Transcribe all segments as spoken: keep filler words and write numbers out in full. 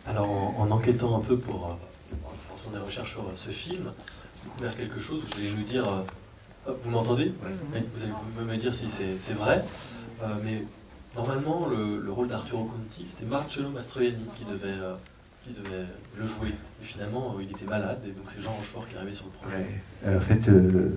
Alors, en, en enquêtant un peu pour, euh, en faisant des recherches sur euh, ce film, j'ai découvert quelque chose. Vous allez nous dire, euh, vous m'entendez? Oui. Vous allez me dire si c'est vrai. Euh, mais normalement, le, le rôle d'Arturo Conti, c'était Marcello Mastroianni qui devait, euh, qui devait le jouer. Et finalement, euh, il était malade, et donc c'est Jean Rochefort qui est arrivé sur le projet. Ouais. En fait, euh,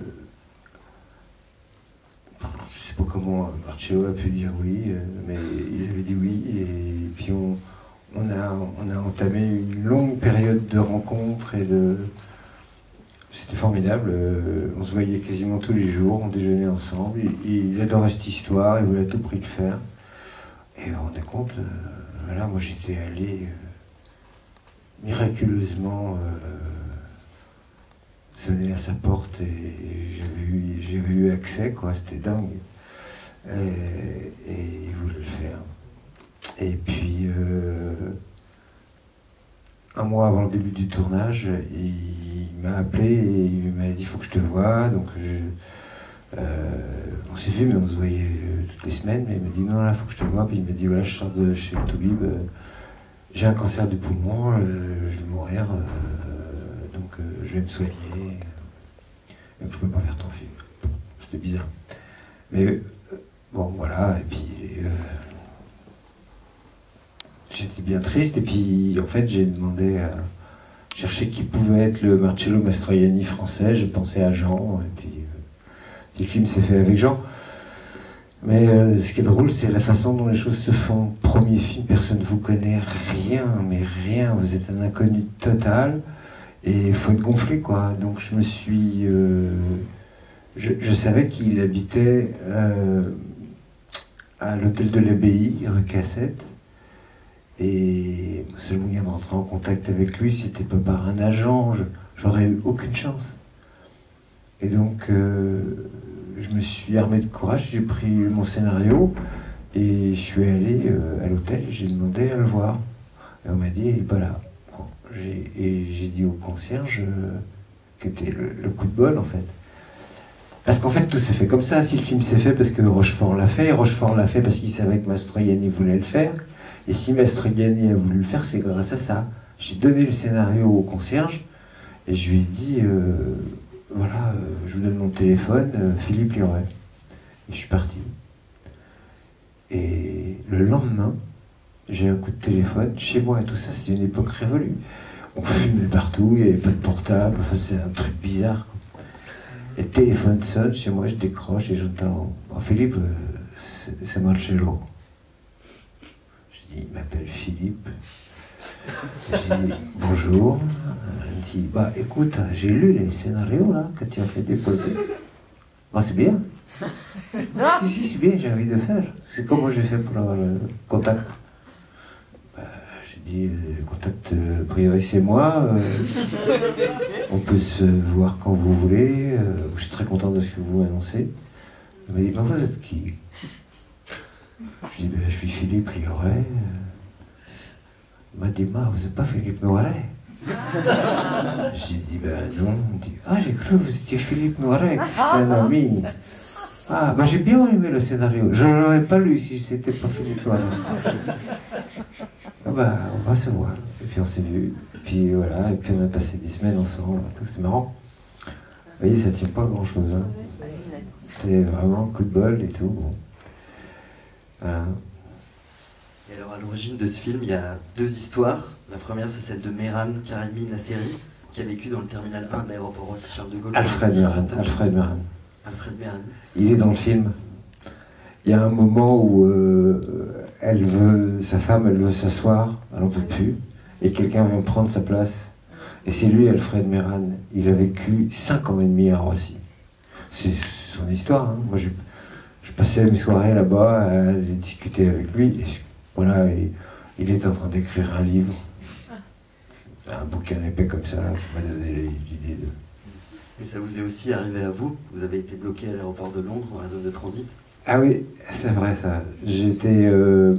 je sais pas comment Marcello a pu dire oui, euh, mais il avait dit oui, et puis on, on, a, on a entamé une longue période de rencontres et de... C'était formidable, euh, on se voyait quasiment tous les jours, on déjeunait ensemble, il, il adorait cette histoire, il voulait à tout prix le faire. Et on est compte, euh, voilà, moi j'étais allé euh, miraculeusement euh, sonner à sa porte et j'avais eu, j'avais eu accès, quoi, c'était dingue. Et, et il voulait le faire. Et puis, euh, un mois avant le début du tournage, il m'a appelé et il m'a dit il faut que je te voie. Donc je, euh, on s'est vu, mais on se voyait euh, toutes les semaines. Mais il m'a dit non, là il faut que je te voie. Puis il m'a dit voilà, je sors de chez Toubib, euh, j'ai un cancer du poumon, euh, je vais mourir, euh, donc euh, je vais me soigner. Et je peux pas faire ton film. C'était bizarre. Mais euh, bon, voilà. Et puis euh, j'étais bien triste. Et puis en fait, j'ai demandé à chercher qui pouvait être le Marcello Mastroianni français. J'ai pensé à Jean. Et puis, euh, puis le film s'est fait avec Jean. Mais euh, ce qui est drôle, c'est la façon dont les choses se font. Premier film, personne ne vous connaît, rien, mais rien. Vous êtes un inconnu total. Et il faut être gonflé, quoi. Donc je me suis... Euh, je, je savais qu'il habitait euh, à l'hôtel de l'Abbaye, rue Cassette. Et le seul moyen de rentrer en contact avec lui, c'était pas par un agent. J'aurais eu aucune chance. Et donc, euh, je me suis armé de courage, j'ai pris mon scénario et je suis allé euh, à l'hôtel et j'ai demandé à le voir. Et on m'a dit, il est pas là. Et j'ai dit au concierge euh, que c'était le, le coup de bol en fait. Parce qu'en fait tout s'est fait comme ça. Si le film s'est fait parce que Rochefort l'a fait, Rochefort l'a fait parce qu'il savait que Mastroianni voulait le faire. Et si Mastroianni a voulu le faire, c'est grâce à ça. J'ai donné le scénario au concierge et je lui ai dit euh, voilà, euh, je vous donne mon téléphone, euh, Philippe Lioré. Et je suis parti. Et le lendemain, j'ai un coup de téléphone chez moi et tout ça, c'était une époque révolue. On fumait partout, il n'y avait pas de portable, enfin c'est un truc bizarre, quoi. Et le téléphone sonne chez moi, je décroche et j'entends oh, Philippe, euh, c'est Marcello. Je dis, il m'appelle Philippe. Je dis bonjour. Il me dit, bah écoute, j'ai lu les scénarios là que tu as fait déposer. Bah c'est bien. Si, si, c'est bien, j'ai envie de faire. C'est comment j'ai fait pour avoir le contact. J'ai dit, le contact euh, privé c'est moi, euh, on peut se voir quand vous voulez, euh, je suis très content de ce que vous annoncez. Il m'a dit, ben, vous êtes qui? Je dis, ben, je suis Philippe Lioré. Il m'a dit, bah, vous n'êtes pas Philippe Noiret? J'ai dit, ben non. Il me dit, ah, j'ai cru que vous étiez Philippe Noiret, c'est un ami. Ah, ben j'ai bien aimé le scénario, je ne l'aurais pas lu si c'était pas Philippe Noiret. Ah bah, on va se voir. Et puis on s'est vu. Et puis voilà, et puis on a passé des semaines ensemble. C'est marrant. Vous voyez, ça tient pas à grand chose. Hein. C'était vraiment un coup de bol et tout. Bon. Voilà. Et alors à l'origine de ce film, il y a deux histoires. La première, c'est celle de Mehran Karimi Nasseri, qui a vécu dans le terminal un de l'aéroport Roissy Charles de Gaulle. Alfred Mehran. Alfred Mehran. Alfred Mehran. Il est dans le film. Il y a un moment où euh, elle veut, sa femme, elle veut s'asseoir, elle n'en peut plus, et quelqu'un vient prendre sa place. Et c'est lui, Alfred Mehran. Il a vécu cinq ans et demi à Roissy. C'est son histoire. Hein. Moi, je, je passais mes soirées là-bas, à aller discuter avec lui. Et je, voilà, et, il est en train d'écrire un livre, un bouquin épais comme ça. Ça m'a donné l'idée de. Et ça vous est aussi arrivé à vous? Vous avez été bloqué à l'aéroport de Londres, dans la zone de transit? Ah oui, c'est vrai ça. J'étais... Euh...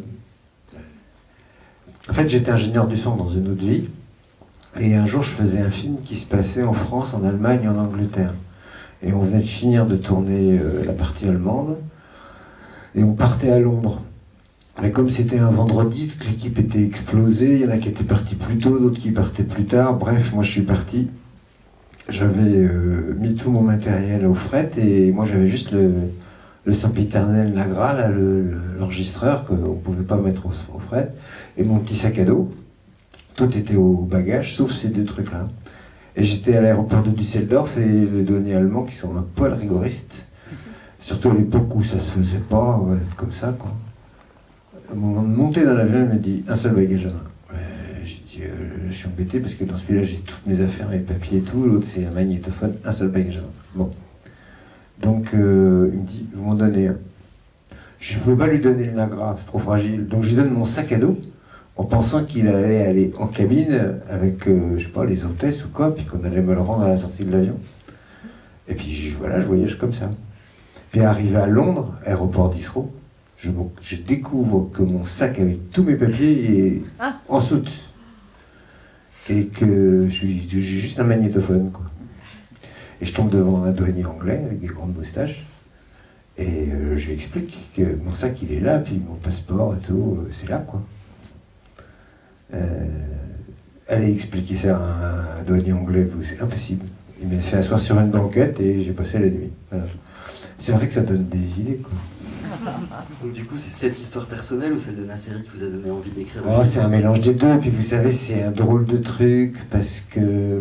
En fait, j'étais ingénieur du son dans une autre vie. Et un jour, je faisais un film qui se passait en France, en Allemagne et en Angleterre. Et on venait de finir de tourner euh, la partie allemande. Et on partait à Londres Mais comme c'était un vendredi, toute l'équipe était explosée, il y en a qui étaient partis plus tôt, d'autres qui partaient plus tard. Bref, moi je suis parti. J'avais euh, mis tout mon matériel au fret et moi j'avais juste le, le sempiternel Nagra, là, le, l'enregistreur qu'on ne pouvait pas mettre au, au fret, et mon petit sac à dos. Tout était au bagage, sauf ces deux trucs-là. Et j'étais à l'aéroport de Düsseldorf et le douanier allemand, qui sont un poil rigoristes, surtout à l'époque où ça se faisait pas, ouais, comme ça, quoi. Au moment de monter dans l'avion, il me dit un seul bagage à main. Ouais, j'ai dit, euh, je suis embêté parce que dans celui-là, j'ai toutes mes affaires, mes papiers et tout. L'autre, c'est un magnétophone, un seul bagage à main. Bon. Donc, euh, il me dit, vous m'en donnez un. Je ne peux pas lui donner le Nagra, c'est trop fragile. Donc, je lui donne mon sac à dos en pensant qu'il allait aller en cabine avec, euh, je sais pas, les hôtesses ou quoi, puis qu'on allait me le rendre à la sortie de l'avion. Et puis, je, voilà, je voyage comme ça. Puis, arrivé à Londres, aéroport d'Heathrow, Je, je découvre que mon sac avec tous mes papiers est ah. en soute. Et que j'ai juste un magnétophone, quoi. Et je tombe devant un douanier anglais avec des grandes moustaches. Et euh, je lui explique que mon sac il est là, puis mon passeport et tout, euh, c'est là, quoi. Euh, aller expliquer ça à un, un douanier anglais, c'est impossible. Il m'a fait asseoir sur une banquette et j'ai passé la nuit. Voilà. C'est vrai que ça donne des idées, quoi. Donc du coup, c'est cette histoire personnelle ou celle de Nasseri qui vous a donné envie d'écrire? Oh, c'est un mélange des deux, puis vous savez, c'est un drôle de truc, parce que...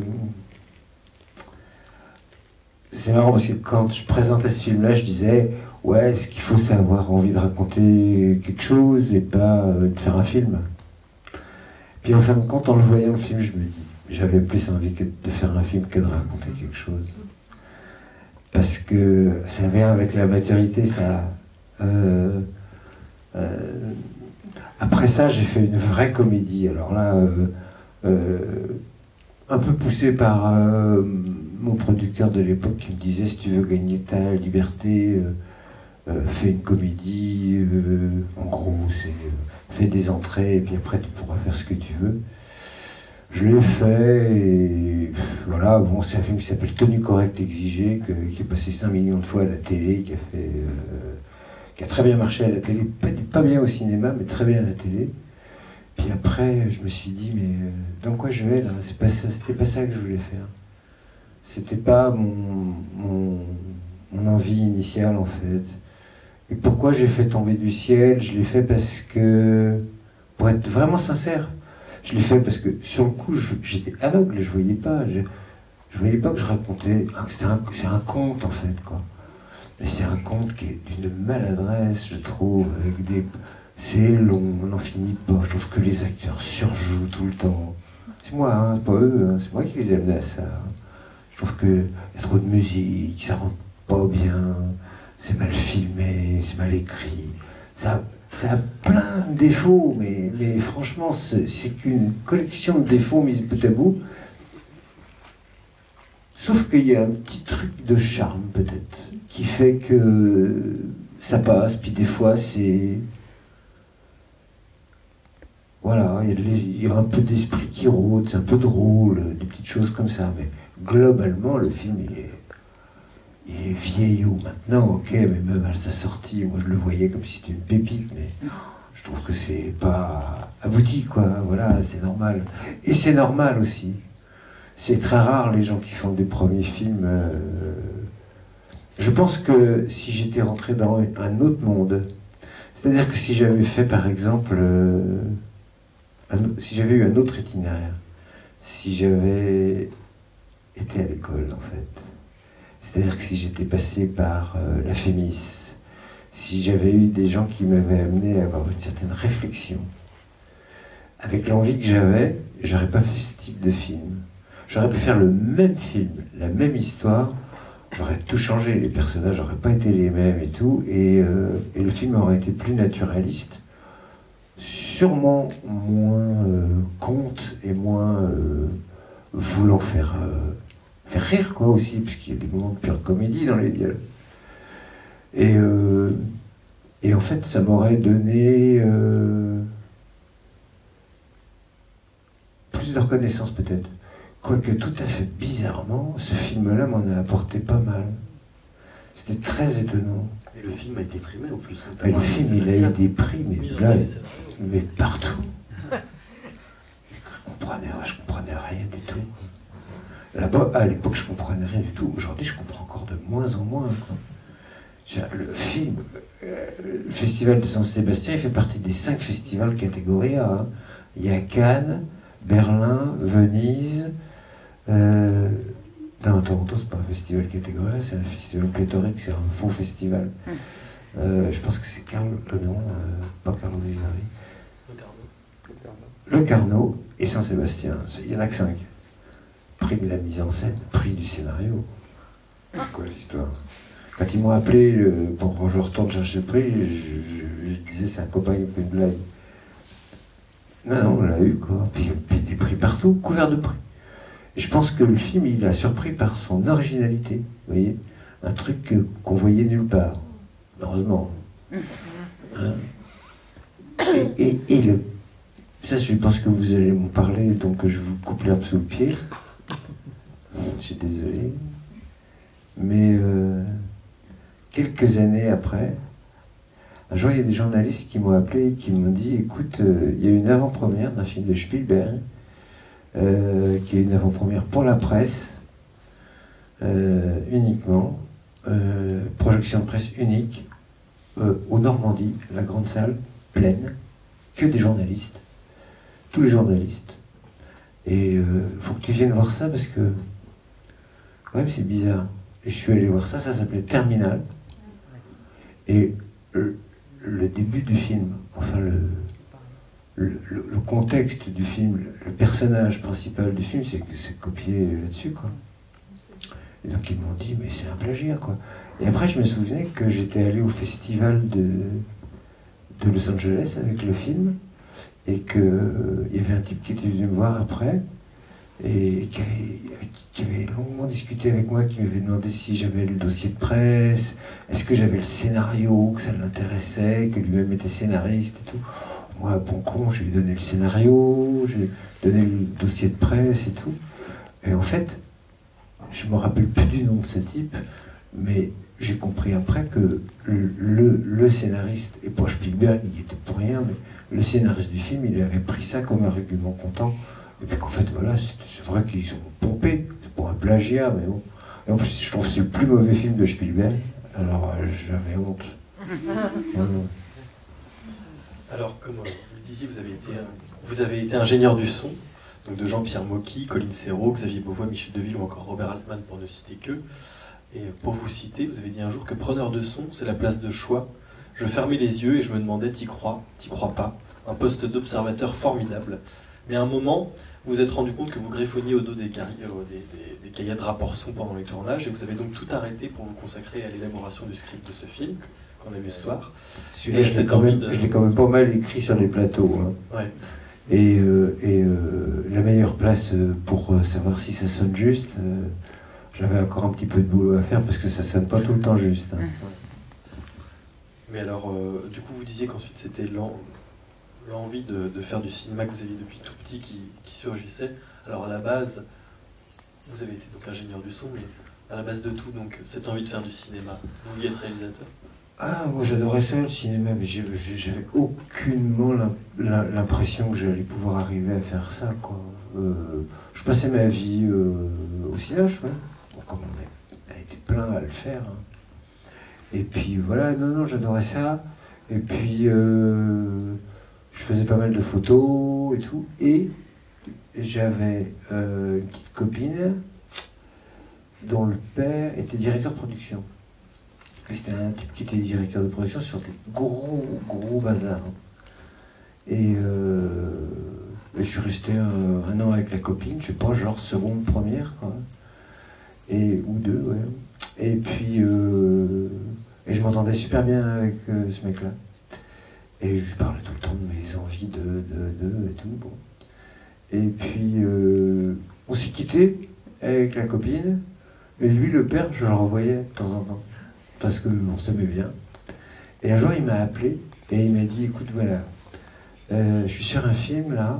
C'est marrant, parce que quand je présentais ce film-là, je disais, ouais, ce qu'il faut, c'est avoir envie de raconter quelque chose, et pas euh, de faire un film. Puis en fin de compte, en le voyant le film, je me dis, j'avais plus envie que de faire un film que de raconter quelque chose. Parce que ça vient avec la maturité, ça... Euh, euh, après ça, j'ai fait une vraie comédie. Alors là, euh, euh, un peu poussé par euh, mon producteur de l'époque qui me disait si tu veux gagner ta liberté, euh, euh, fais une comédie. Euh, en gros, c'est euh, fais des entrées et puis après tu pourras faire ce que tu veux. Je l'ai fait et voilà. Bon, c'est un film qui s'appelle Tenue correcte exigée, que, qui est passé cinq millions de fois à la télé, qui a fait euh, qui a très bien marché à la télé, pas, pas bien au cinéma, mais très bien à la télé. Puis après, je me suis dit, mais euh, dans quoi je vais là? C'est pas ça, c'était pas ça que je voulais faire. C'était pas mon, mon, mon envie initiale, en fait. Et pourquoi j'ai fait Tomber du ciel? Je l'ai fait parce que, pour être vraiment sincère, je l'ai fait parce que sur le coup, je, j'étais aveugle, je voyais pas. Je, je voyais pas que je racontais. C'était un, c'est un conte, en fait, quoi. Mais c'est un conte qui est d'une maladresse, je trouve, avec des... C'est long, on n'en finit pas, je trouve que les acteurs surjouent tout le temps. C'est moi, hein, pas eux, hein, c'est moi qui les ai amenés à ça. Je trouve qu'il y a trop de musique, ça rentre pas bien, c'est mal filmé, c'est mal écrit. Ça, ça a plein de défauts, mais, mais franchement, c'est, c'est qu'une collection de défauts mis bout à bout. Sauf qu'il y a un petit truc de charme, peut-être, qui fait que ça passe, puis des fois, c'est... Voilà, il y a, de, il y a un peu d'esprit qui rôde, c'est un peu drôle, des petites choses comme ça, mais globalement, le film, il est, il est vieillot maintenant, ok, mais même à sa sortie, moi je le voyais comme si c'était une pépite, mais je trouve que c'est pas abouti, quoi, voilà, c'est normal. Et c'est normal aussi. C'est très rare les gens qui font des premiers films. Euh... Je pense que si j'étais rentré dans un autre monde, c'est-à-dire que si j'avais fait par exemple, euh, un, si j'avais eu un autre itinéraire, si j'avais été à l'école en fait, c'est-à-dire que si j'étais passé par euh, la Fémis, si j'avais eu des gens qui m'avaient amené à avoir une certaine réflexion, avec l'envie que j'avais, j'aurais pas fait ce type de film. J'aurais pu faire le même film, la même histoire, j'aurais tout changé, les personnages n'auraient pas été les mêmes et tout, et, euh, et le film aurait été plus naturaliste, sûrement moins euh, conte et moins euh, voulant faire, euh, faire rire, quoi, aussi, puisqu'il y a des moments de pure comédie dans les dialogues. Et, euh, et en fait, ça m'aurait donné euh, plus de reconnaissance, peut-être. Quoique tout à fait bizarrement, ce film-là m'en a apporté pas mal. C'était très étonnant. Et le film a été primé en plus. Et le film, il a eu des prix, mais Mise en là, scène et scénario. mais partout. Je comprenais, je comprenais rien du tout. Là-bas, à l'époque, je comprenais rien du tout. Aujourd'hui, je comprends encore de moins en moins, quoi. Le film, euh, le festival de Saint-Sébastien, il fait partie des cinq festivals catégorie A. Hein. Il y a Cannes, Berlin, Venise. Euh, non, Toronto, c'est pas un festival catégorie A, c'est un festival pléthorique, c'est un faux festival. Euh, je pense que c'est Carlo, le nom, euh, pas Carlo Vivari. Le Carnot et Saint-Sébastien. Il y en a que cinq. Prix de la mise en scène, prix du scénario. C'est quoi l'histoire? Quand ils m'ont appelé euh, pour que je retourne chercher le prix, je, je, je disais c'est un copain qui me fait une blague. Non, non, on l'a eu quoi. Puis, puis des prix partout, couverts de prix. Et je pense que le film, il a surpris par son originalité. Vous voyez, un truc que, qu'on voyait nulle part. Heureusement. Hein? Et, et, et le, ça, je pense que vous allez m'en parler, donc je vous coupe l'herbe sous le pied. Je suis désolé. Mais euh, quelques années après, un jour, il y a des journalistes qui m'ont appelé et qui m'ont dit, écoute, euh, il y a une avant-première d'un film de Spielberg, euh, qui est une avant-première pour la presse, euh, uniquement, euh, projection de presse unique, euh, au Normandie, la grande salle, pleine, que des journalistes, tous les journalistes. Et il euh, faut que tu viennes voir ça parce que, ouais, c'est bizarre. Et je suis allé voir ça, ça s'appelait Terminal. Et le, le début du film, enfin le, le, le, le contexte du film, le, le personnage principal du film, c'est que c'est copié là-dessus, quoi. Et donc ils m'ont dit, mais c'est un plagiat, quoi. Et après, je me souvenais que j'étais allé au festival de, de Los Angeles avec le film, et qu'il euh, y avait un type qui était venu me voir après, et qui avait, qui avait longuement discuté avec moi, qui m'avait demandé si j'avais le dossier de presse, est-ce que j'avais le scénario, que ça l'intéressait, que lui-même était scénariste et tout. Moi, bon con, je lui ai donné le scénario, je lui ai donné le dossier de presse et tout. Et en fait, je me rappelle plus du nom de ce type, mais j'ai compris après que le, le, le scénariste, et pour Spielberg, il était pour rien, mais le scénariste du film, il avait pris ça comme un argument comptant. Et puis qu'en fait, voilà, c'est vrai qu'ils ont pompé, c'est pour un plagiat, mais bon. Et en plus, je trouve que c'est le plus mauvais film de Spielberg, alors euh, j'avais honte. Mmh. Alors, comme euh, vous le disiez, vous avez, été, euh, vous avez été ingénieur du son, donc de Jean-Pierre Mocky, Colin Serrault, Xavier Beauvois, Michel Deville ou encore Robert Altman, pour ne citer qu'eux. Et pour vous citer, vous avez dit un jour que preneur de son, c'est la place de choix. Je fermais les yeux et je me demandais, t'y crois, t'y crois pas. Un poste d'observateur formidable. Mais à un moment, vous vous êtes rendu compte que vous griffonniez au dos des, cari- euh, des, des, des cahiers de rapport son pendant les tournages et vous avez donc tout arrêté pour vous consacrer à l'élaboration du script de ce film qu'on a vu ce soir. Celui-là, je l'ai quand, même, de... je l'ai quand même pas mal écrit sur les plateaux. Hein. Ouais. Et, euh, et euh, la meilleure place pour savoir si ça sonne juste, euh, j'avais encore un petit peu de boulot à faire parce que ça sonne pas tout le temps juste. Hein. Ouais. Mais alors, euh, du coup, vous disiez qu'ensuite c'était lent. L'envie de, de faire du cinéma que vous aviez depuis tout petit qui, qui surgissait. Alors à la base, vous avez été donc ingénieur du son, mais à la base de tout, donc cette envie de faire du cinéma, vous vouliez être réalisateur? Ah, moi j'adorais ça le cinéma, mais j'avais aucunement l'impression que j'allais pouvoir arriver à faire ça, quoi. Euh, je passais ma vie euh, au cinéma, ouais. Bon, comme on a été plein à le faire. Hein. Et puis voilà, non, non, j'adorais ça. Et puis... Euh, je faisais pas mal de photos et tout, et j'avais euh, une petite copine dont le père était directeur de production. C'était un type qui était directeur de production sur des gros, gros bazars. Et, euh, et je suis resté un, un an avec la copine, je sais pas, genre seconde, première, quoi. Et, ou deux, ouais. Et puis, euh, et je m'entendais super bien avec euh, ce mec-là. Et je lui parlais tout le temps de mes envies de, de, de, et tout, bon. Et puis, euh, on s'est quitté avec la copine, et lui, le père, je le renvoyais de temps en temps, parce qu'on s'aimait bien. Et un jour, il m'a appelé, et il m'a dit, écoute, voilà, euh, je suis sur un film, là,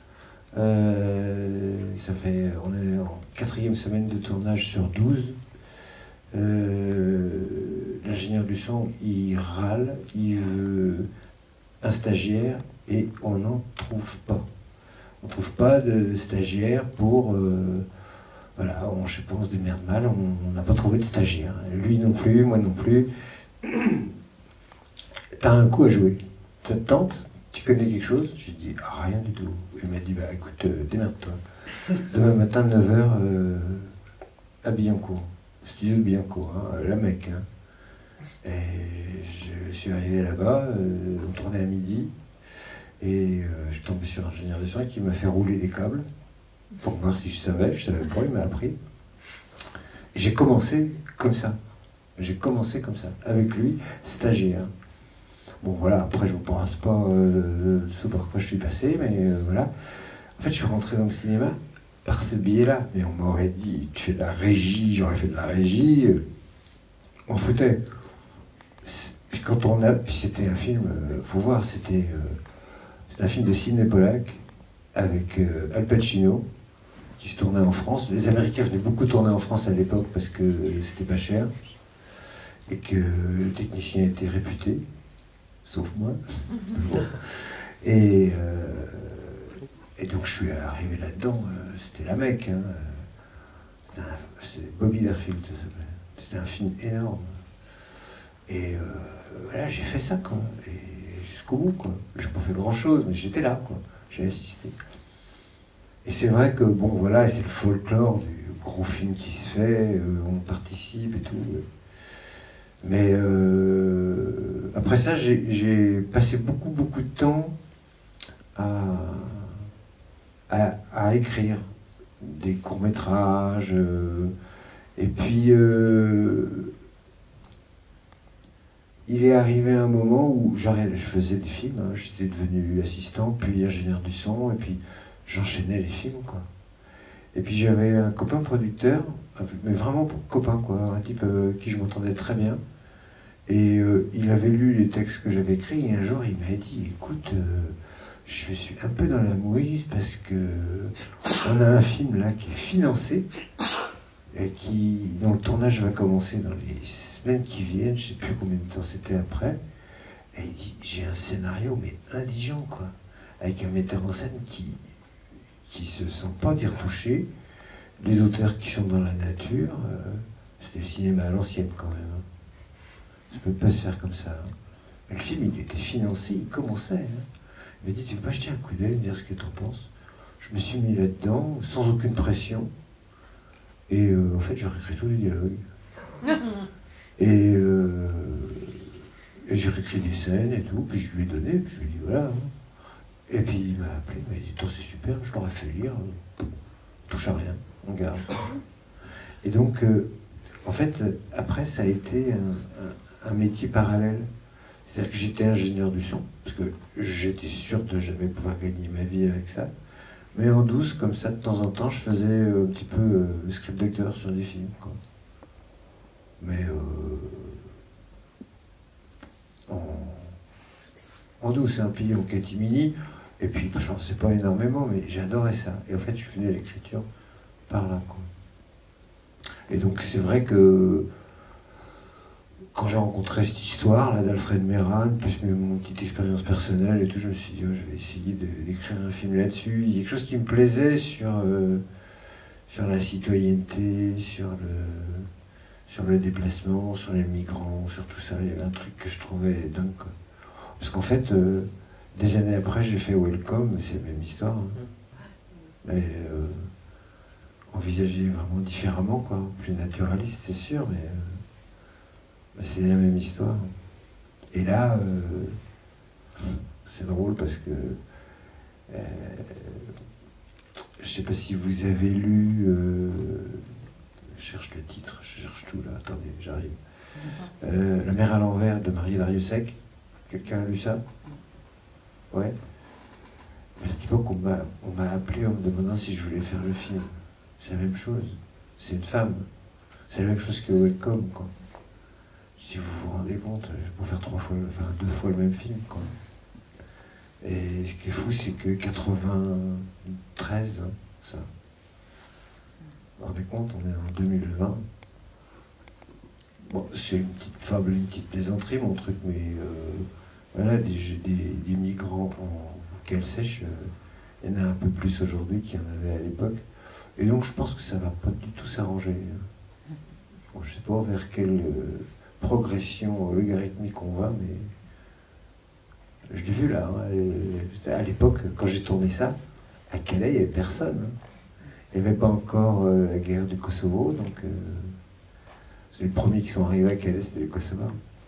euh, ça fait, on est en quatrième semaine de tournage sur douze, euh, l'ingénieur du son, il râle, il veut un stagiaire et on n'en trouve pas. On ne trouve pas de stagiaire pour... Euh, voilà, on, je sais pas, on se démerde mal, on n'a pas trouvé de stagiaire. Lui non plus, moi non plus. T'as un coup à jouer. Ça te tente? Tu connais quelque chose? J'ai dit, ah, rien du tout. Il m'a dit, bah écoute, euh, démerde-toi. Demain matin, neuf heures, euh, à Billancourt. Studio de Billancourt, hein, la Mecque. Hein. Et je suis arrivé là-bas, euh, on tournait à midi, et euh, je suis tombé sur un ingénieur de son qui m'a fait rouler des câbles, pour voir si je savais, je savais pas, il m'a appris. Et j'ai commencé comme ça. J'ai commencé comme ça, avec lui, stagiaire. Bon voilà, après je vous pense pas euh, ce par quoi je suis passé, mais euh, voilà. En fait, je suis rentré dans le cinéma par ce biais-là. Mais on m'aurait dit, tu fais de la régie, j'aurais fait de la régie. Euh, on foutait. Puis quand on a, puis c'était un film, euh, faut voir, c'était euh, un film de Sidney Pollack avec euh, Al Pacino qui se tournait en France. Les Américains venaient beaucoup tourner en France à l'époque parce que euh, c'était pas cher et que le technicien était réputé, sauf moi. Bon. Et, euh, et donc je suis arrivé là-dedans, euh, c'était la Mecque. Hein. C'est Bobby Darfield, ça s'appelait. C'était un film énorme. Et euh, voilà, j'ai fait ça, quoi. Et jusqu'au bout, quoi. J'ai pas fait grand-chose, mais j'étais là, quoi. J'ai assisté. Et c'est vrai que, bon, voilà, c'est le folklore du gros film qui se fait, euh, on participe et tout. Mais euh, après ça, j'ai passé beaucoup, beaucoup de temps à, à, à écrire des courts-métrages. Euh, et puis, euh, il est arrivé un moment où je faisais des films, hein, j'étais devenu assistant, puis ingénieur du son, et puis j'enchaînais les films, quoi. Et puis j'avais un copain producteur, mais vraiment copain, quoi, un type euh, qui je m'entendais très bien. Et euh, il avait lu les textes que j'avais écrits, et un jour il m'a dit, écoute, euh, je suis un peu dans la mouise parce que on a un film là qui est financé, et qui, dont le tournage va commencer dans les semaines qui viennent, je sais plus combien de temps c'était après, et il dit, j'ai un scénario mais indigent, quoi, avec un metteur en scène qui qui se sent pas d'y retoucher, les auteurs qui sont dans la nature, euh, c'était le cinéma à l'ancienne quand même, hein. Ça peut pas se faire comme ça, hein. Mais le film il était financé, il commençait, hein. Il m'a dit, tu veux pas jeter un coup d'œil, me dire ce que tu en penses? Je me suis mis là-dedans, sans aucune pression. Et euh, en fait, j'ai réécrit tous les dialogues. Et, euh, et j'ai réécrit des scènes et tout, puis je lui ai donné, puis je lui ai dit voilà. Et puis il m'a appelé, il m'a dit toi c'est super, je l'aurais fait lire, touche à rien, on garde. Et donc, euh, en fait, après, ça a été un, un, un métier parallèle. C'est-à-dire que j'étais ingénieur du son, parce que j'étais sûr de jamais pouvoir gagner ma vie avec ça. Mais en douce, comme ça, de temps en temps, je faisais euh, un petit peu euh, script docteur sur des films, quoi. Mais euh, en, en douce, un pays en catimini. Et puis, je n'en sais pas énormément, mais j'adorais ça. Et en fait, je faisais l'écriture par là, quoi. Et donc, c'est vrai que quand j'ai rencontré cette histoire là d'Alfred Mehran, plus mon petite expérience personnelle et tout, je me suis dit, oh, je vais essayer d'écrire un film là-dessus. Il y a quelque chose qui me plaisait sur, euh, sur la citoyenneté, sur le, sur le déplacement, sur les migrants, sur tout ça. Il y avait un truc que je trouvais dingue, quoi. Parce qu'en fait, euh, des années après, j'ai fait Welcome, c'est la même histoire, hein. Mais euh, envisagé vraiment différemment, quoi. Plus naturaliste, c'est sûr, mais... Euh, c'est la même histoire. Et là, euh, c'est drôle parce que euh, je sais pas si vous avez lu, euh, je cherche le titre, je cherche tout là, attendez, j'arrive. Euh, La mer à l'envers de Marie Dariussec. Quelqu'un a lu ça? Ouais. À l'époque, on m'a on m'a appelé en me demandant si je voulais faire le film. C'est la même chose. C'est une femme. C'est la même chose que Welcome, quoi. Si vous vous rendez compte, je peux faire trois fois, enfin deux fois le même film, quoi. Et ce qui est fou, c'est que quatre-vingt-treize, hein, ça. Vous vous rendez compte, on est en deux mille vingt. bon, c'est une petite fable, une petite plaisanterie, mon truc, mais euh, voilà, des, des, des migrants en cale sèche, euh, il y en a un peu plus aujourd'hui qu'il y en avait à l'époque. Et donc je pense que ça va pas du tout s'arranger. Bon, je sais pas vers quelle euh, progression logarithmique on va, mais je l'ai vu là. Hein, à l'époque, quand j'ai tourné ça, à Calais, il n'y avait personne. Hein. Il n'y avait pas encore euh, la guerre du Kosovo, donc euh, les premiers qui sont arrivés à Calais, c'était les Kosovars.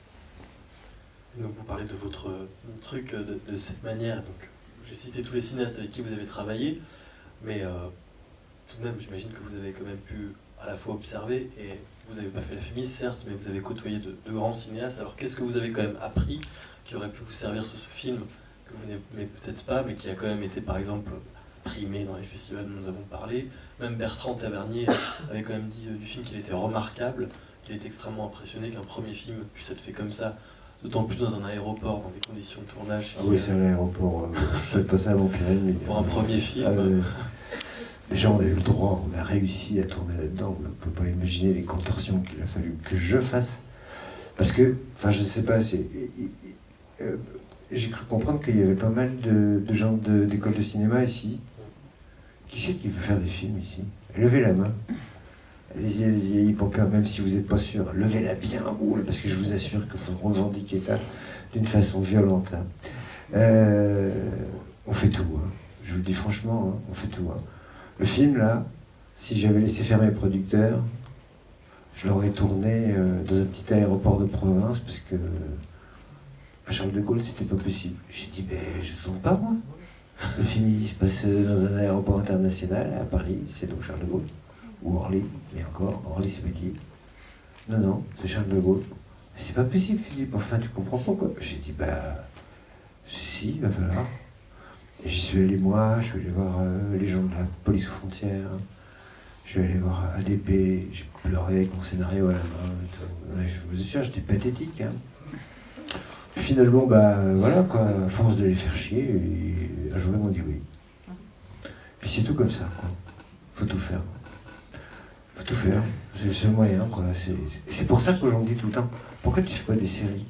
Donc vous parlez de votre truc de, de cette manière. Donc j'ai cité tous les cinéastes avec qui vous avez travaillé, mais euh, tout de même, j'imagine que vous avez quand même pu à la fois observer, et vous n'avez pas fait la famille, certes, mais vous avez côtoyé de, de grands cinéastes. Alors qu'est-ce que vous avez quand même appris qui aurait pu vous servir sur ce film, que vous n'aimez peut-être pas, mais qui a quand même été, par exemple, primé dans les festivals dont nous avons parlé. Même Bertrand Tavernier avait quand même dit euh, du film qu'il était remarquable, qu'il était extrêmement impressionné qu'un premier film puisse être fait comme ça, d'autant plus dans un aéroport, dans des conditions de tournage. Ah oui, c'est un aéroport. Euh, je ne souhaite pas ça à mon pire ennemi. Pour un premier film. Euh, déjà, on a eu le droit, on a réussi à tourner là-dedans. On ne peut pas imaginer les contorsions qu'il a fallu que je fasse. Parce que, enfin, je ne sais pas, c'est. Euh, j'ai cru comprendre qu'il y avait pas mal de, de gens d'école de, de cinéma ici. Qui c'est qui veut faire des films ici? Levez la main. Allez-y, allez-y, ayez pas peur, même si vous n'êtes pas sûr. Levez-la bien haut, parce que je vous assure qu'il faut revendiquer ça d'une façon violente. Hein. Euh, on fait tout. Hein. Je vous le dis franchement, hein, on fait tout. Hein. Le film, là, si j'avais laissé faire mes producteurs, je l'aurais tourné euh, dans un petit aéroport de province, parce que à Charles de Gaulle, c'était pas possible. J'ai dit, ben, je ne tourne pas, moi. Le film, il se passe dans un aéroport international, à Paris, c'est donc Charles de Gaulle. Ou Orly, et encore, Orly, c'est petit. Non, non, c'est Charles de Gaulle. Mais c'est pas possible, Philippe, enfin, tu comprends pas, quoi. J'ai dit, bah, si, il va falloir. Et j'y suis allé, moi, je suis allé voir euh, les gens de la police aux frontières. Je suis allé voir A D P, j'ai pleuré avec mon scénario à la main. Et tout. Ouais, je vous assure, j'étais pathétique, hein. Finalement, bah voilà quoi, à force de les faire chier, et un jour ils m'ont dit oui. Puis c'est tout comme ça, quoi. Faut tout faire. Faut tout faire. C'est le seul moyen, quoi. C'est pour ça que j'en dis tout le temps. Pourquoi tu fais pas des séries?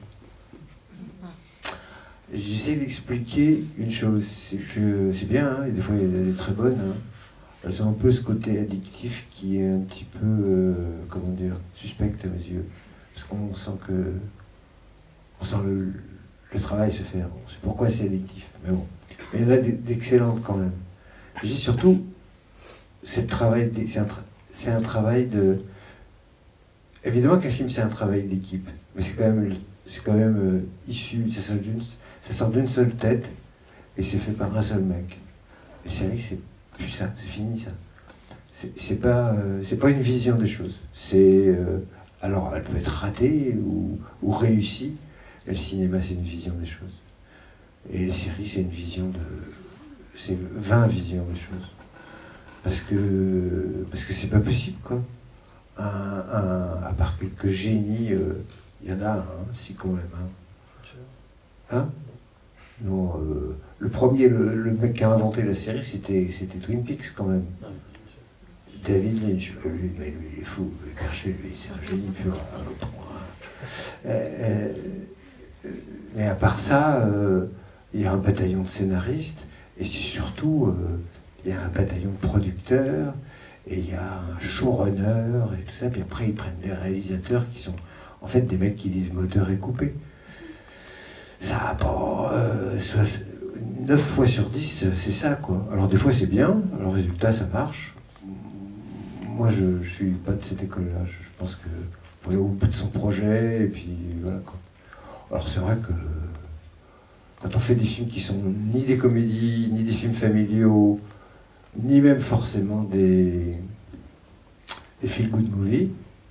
J'essaie d'expliquer une chose, c'est que c'est bien, hein, et des fois il y a des très bonnes. Hein. Elles ont un peu ce côté addictif qui est un petit peu, euh, comment dire, suspect à mes yeux. Parce qu'on sent que on sent le, le travail se faire. Bon, c'est pourquoi c'est addictif. Mais bon. Mais il y en a d'excellentes quand même. Je dis surtout, c'est un, tra un travail de... Évidemment qu'un film c'est un travail d'équipe, mais c'est quand même, quand même euh, issu, ça sort d'une seule tête, et c'est fait par un seul mec. Les séries, c'est plus ça, c'est fini ça. C'est pas, euh, c'est pas une vision des choses. C'est... Euh, alors, elle peut être ratée ou, ou réussie. Et le cinéma, c'est une vision des choses. Et les séries, c'est une vision de... C'est vingt visions des choses. Parce que parce que c'est pas possible, quoi. Un, un, à part quelques génies, il euh, y en a, hein, si quand même. Hein, hein non, euh, le premier, le, le mec qui a inventé la série, c'était Twin Peaks, quand même. David Lynch. Lui, mais lui, il est fou. Perché, lui, c'est un génie pur. Euh, euh, Mais à part ça, euh, il y a un bataillon de scénaristes, et c'est surtout, euh, il y a un bataillon de producteurs, et il y a un showrunner, et tout ça, puis après ils prennent des réalisateurs qui sont en fait des mecs qui disent moteur est coupé. Ça, bon, euh, neuf fois sur dix, c'est ça, quoi. Alors des fois c'est bien, alors résultat ça marche. Moi je, je suis pas de cette école-là, je, je pense que faut aller au bout de son projet, et puis voilà, quoi. Alors c'est vrai que quand on fait des films qui sont ni des comédies, ni des films familiaux, ni même forcément des, des feel-good movies,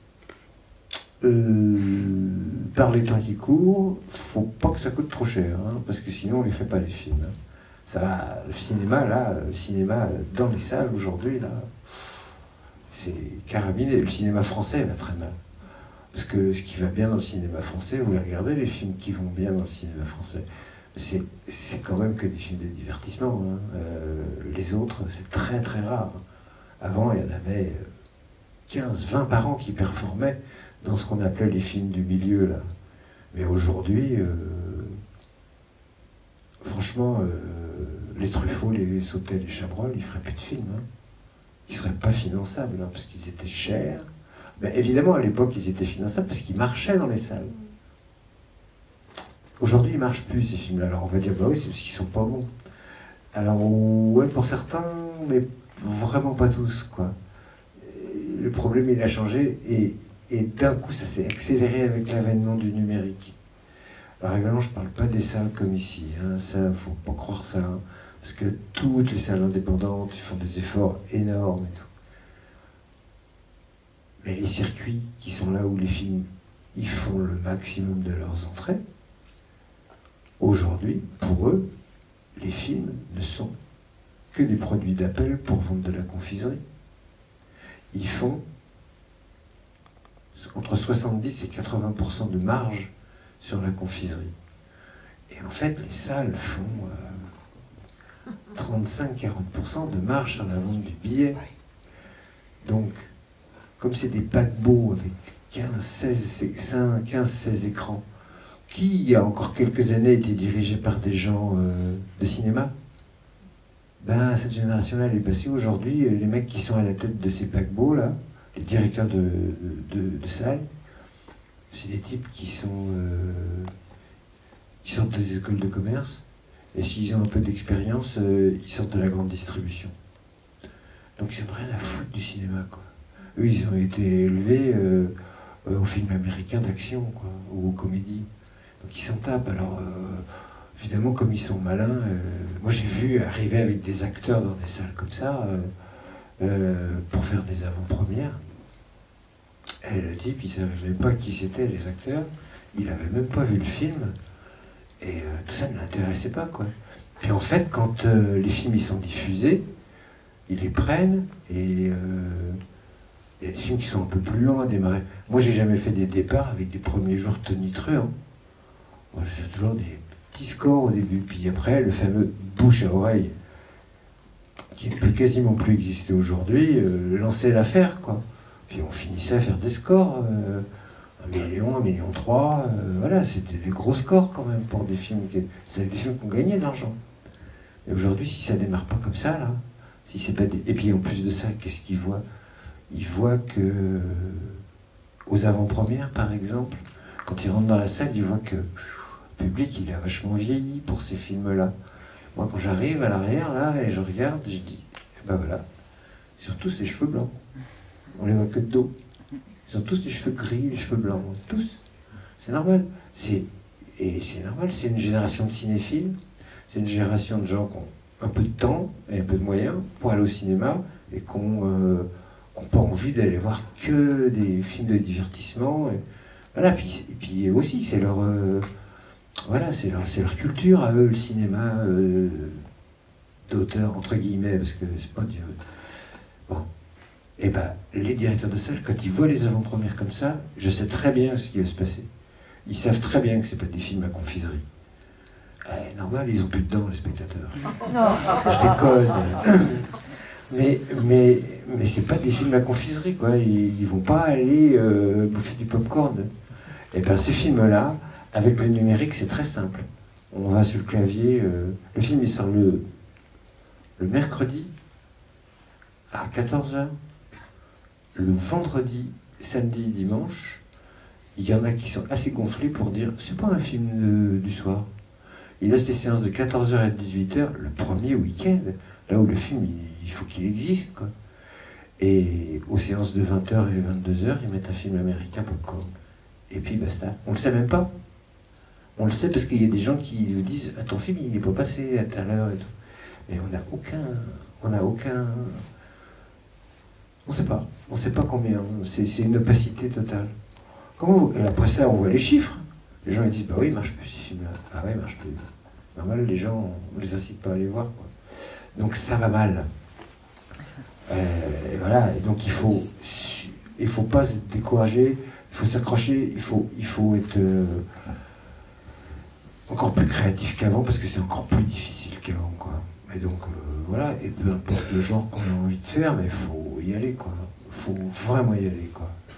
euh, par les temps qui courent, faut pas que ça coûte trop cher, hein, parce que sinon on ne les fait pas les films. Hein. Ça va, le cinéma là, le cinéma dans les salles aujourd'hui là, c'est carabiné. Le cinéma français va très mal. Parce que ce qui va bien dans le cinéma français, vous regardez les films qui vont bien dans le cinéma français, c'est quand même que des films de divertissement. Hein. Euh, les autres, c'est très très rare. Avant, il y en avait quinze, vingt par an qui performaient dans ce qu'on appelait les films du milieu, là. Mais aujourd'hui, euh, franchement, euh, les Truffaut, les Sautel, les Chabrol, ils feraient plus de films. Hein. Ils seraient pas finançables, hein, parce qu'ils étaient chers. Mais évidemment, à l'époque, ils étaient finançables parce qu'ils marchaient dans les salles. Aujourd'hui, ils marchent plus, ces films-là. Alors on va dire, bah oui, c'est parce qu'ils sont pas bons. Alors, ouais, pour certains, mais vraiment pas tous, quoi. Le problème, il a changé, et, et d'un coup, ça s'est accéléré avec l'avènement du numérique. Alors évidemment, je parle pas des salles comme ici, hein, ça, faut pas croire ça, hein, parce que toutes les salles indépendantes, ils font des efforts énormes et tout. Mais les circuits, qui sont là où les films, ils font le maximum de leurs entrées, aujourd'hui, pour eux, les films ne sont que des produits d'appel pour vendre de la confiserie. Ils font entre soixante-dix et quatre-vingts pour cent de marge sur la confiserie. Et en fait, les salles font euh, trente-cinq à quarante pour cent de marge sur la vente du billet. Donc, comme c'est des paquebots avec quinze seize écrans, qui, il y a encore quelques années, étaient dirigés par des gens euh, de cinéma, ben, cette génération-là, elle est passée. Aujourd'hui, les mecs qui sont à la tête de ces paquebots-là, les directeurs de, de, de, de salles, c'est des types qui sont euh, qui sortent des écoles de commerce, et s'ils ont un peu d'expérience, euh, ils sortent de la grande distribution. Donc ils n'ont rien à foutre du cinéma, quoi. Eux, ils ont été élevés euh, euh, aux films américains d'action, quoi, ou aux comédies. Donc ils s'en tapent. Alors, euh, évidemment, comme ils sont malins, euh, moi j'ai vu arriver avec des acteurs dans des salles comme ça, euh, euh, pour faire des avant-premières. Et le type, il ne savait même pas qui c'était, les acteurs. Il n'avait même pas vu le film. Et euh, tout ça ne l'intéressait pas, quoi. Puis en fait, quand euh, les films ils sont diffusés, ils les prennent et... Euh, il y a des films qui sont un peu plus longs à démarrer. Moi, j'ai jamais fait des départs avec des premiers jours tonitruants. Hein. Moi, je fais toujours des petits scores au début. Puis après, le fameux bouche à oreille, qui ne peut quasiment plus exister aujourd'hui, euh, lancer l'affaire, quoi. Puis on finissait à faire des scores, euh, un million, un million trois, euh, voilà, c'était des gros scores quand même pour des films qui, c'est des films qui ont gagné de l'argent. Et aujourd'hui, si ça démarre pas comme ça, là, si c'est pas des... Et puis en plus de ça, qu'est-ce qu'ils voient? Ils voient que, euh, aux avant-premières, par exemple, quand ils rentrent dans la salle, ils voient que pff, le public, il a vachement vieilli pour ces films-là. Moi, quand j'arrive à l'arrière, là, et je regarde, je dis, eh ben voilà, ils ont tous les cheveux blancs. On les voit que de dos. Ils ont tous les cheveux gris, les cheveux blancs, tous. C'est normal. C'est, et c'est normal, c'est une génération de cinéphiles, c'est une génération de gens qui ont un peu de temps et un peu de moyens pour aller au cinéma et qui ont, euh, qui ont pas envie d'aller voir que des films de divertissement. Et, voilà, puis, et puis aussi, c'est leur, euh, voilà, c'est leur, c'est leur culture à eux, le cinéma euh, d'auteur, entre guillemets, parce que c'est pas du... Bon. Et ben, les directeurs de salle, quand ils voient les avant-premières comme ça, je sais très bien ce qui va se passer. Ils savent très bien que c'est pas des films à confiserie. Eh, normal, ils ont plus de dents, les spectateurs. Non. Je déconne. Mais, mais, mais c'est pas des films à confiserie, quoi. Ils, ils vont pas aller euh, bouffer du popcorn. Et ben, ces films-là, avec le numérique, c'est très simple. On va sur le clavier. Euh, le film, il sort le, le mercredi à quatorze heures. Le vendredi, samedi, dimanche, il y en a qui sont assez gonflés pour dire c'est pas un film de, du soir. Il laisse les séances de quatorze heures à dix-huit heures le premier week-end, là où le film il, il faut qu'il existe, quoi. Et aux séances de vingt heures et vingt-deux heures, ils mettent un film américain popcorn. Et puis basta. On le sait même pas. On le sait parce qu'il y a des gens qui nous disent ah, ton film il n'est pas passé à telle heure et tout. Mais on n'a aucun. On n'a aucun. On ne sait pas. On ne sait pas combien. C'est, c'est une opacité totale. Comment vous... Et après ça, on voit les chiffres. Les gens ils disent bah oui, il marche plus ces films-là. Ah ouais, il marche plus. Normal, les gens, on les incite pas à aller voir, quoi. Donc ça va mal. Euh, et voilà. Et donc il faut, il faut pas se décourager. Il faut s'accrocher. Il faut, il faut être euh, encore plus créatif qu'avant parce que c'est encore plus difficile qu'avant, quoi. Et donc euh, voilà. Et peu importe le genre qu'on a envie de faire, mais il faut y aller, quoi. Il faut vraiment y aller, quoi.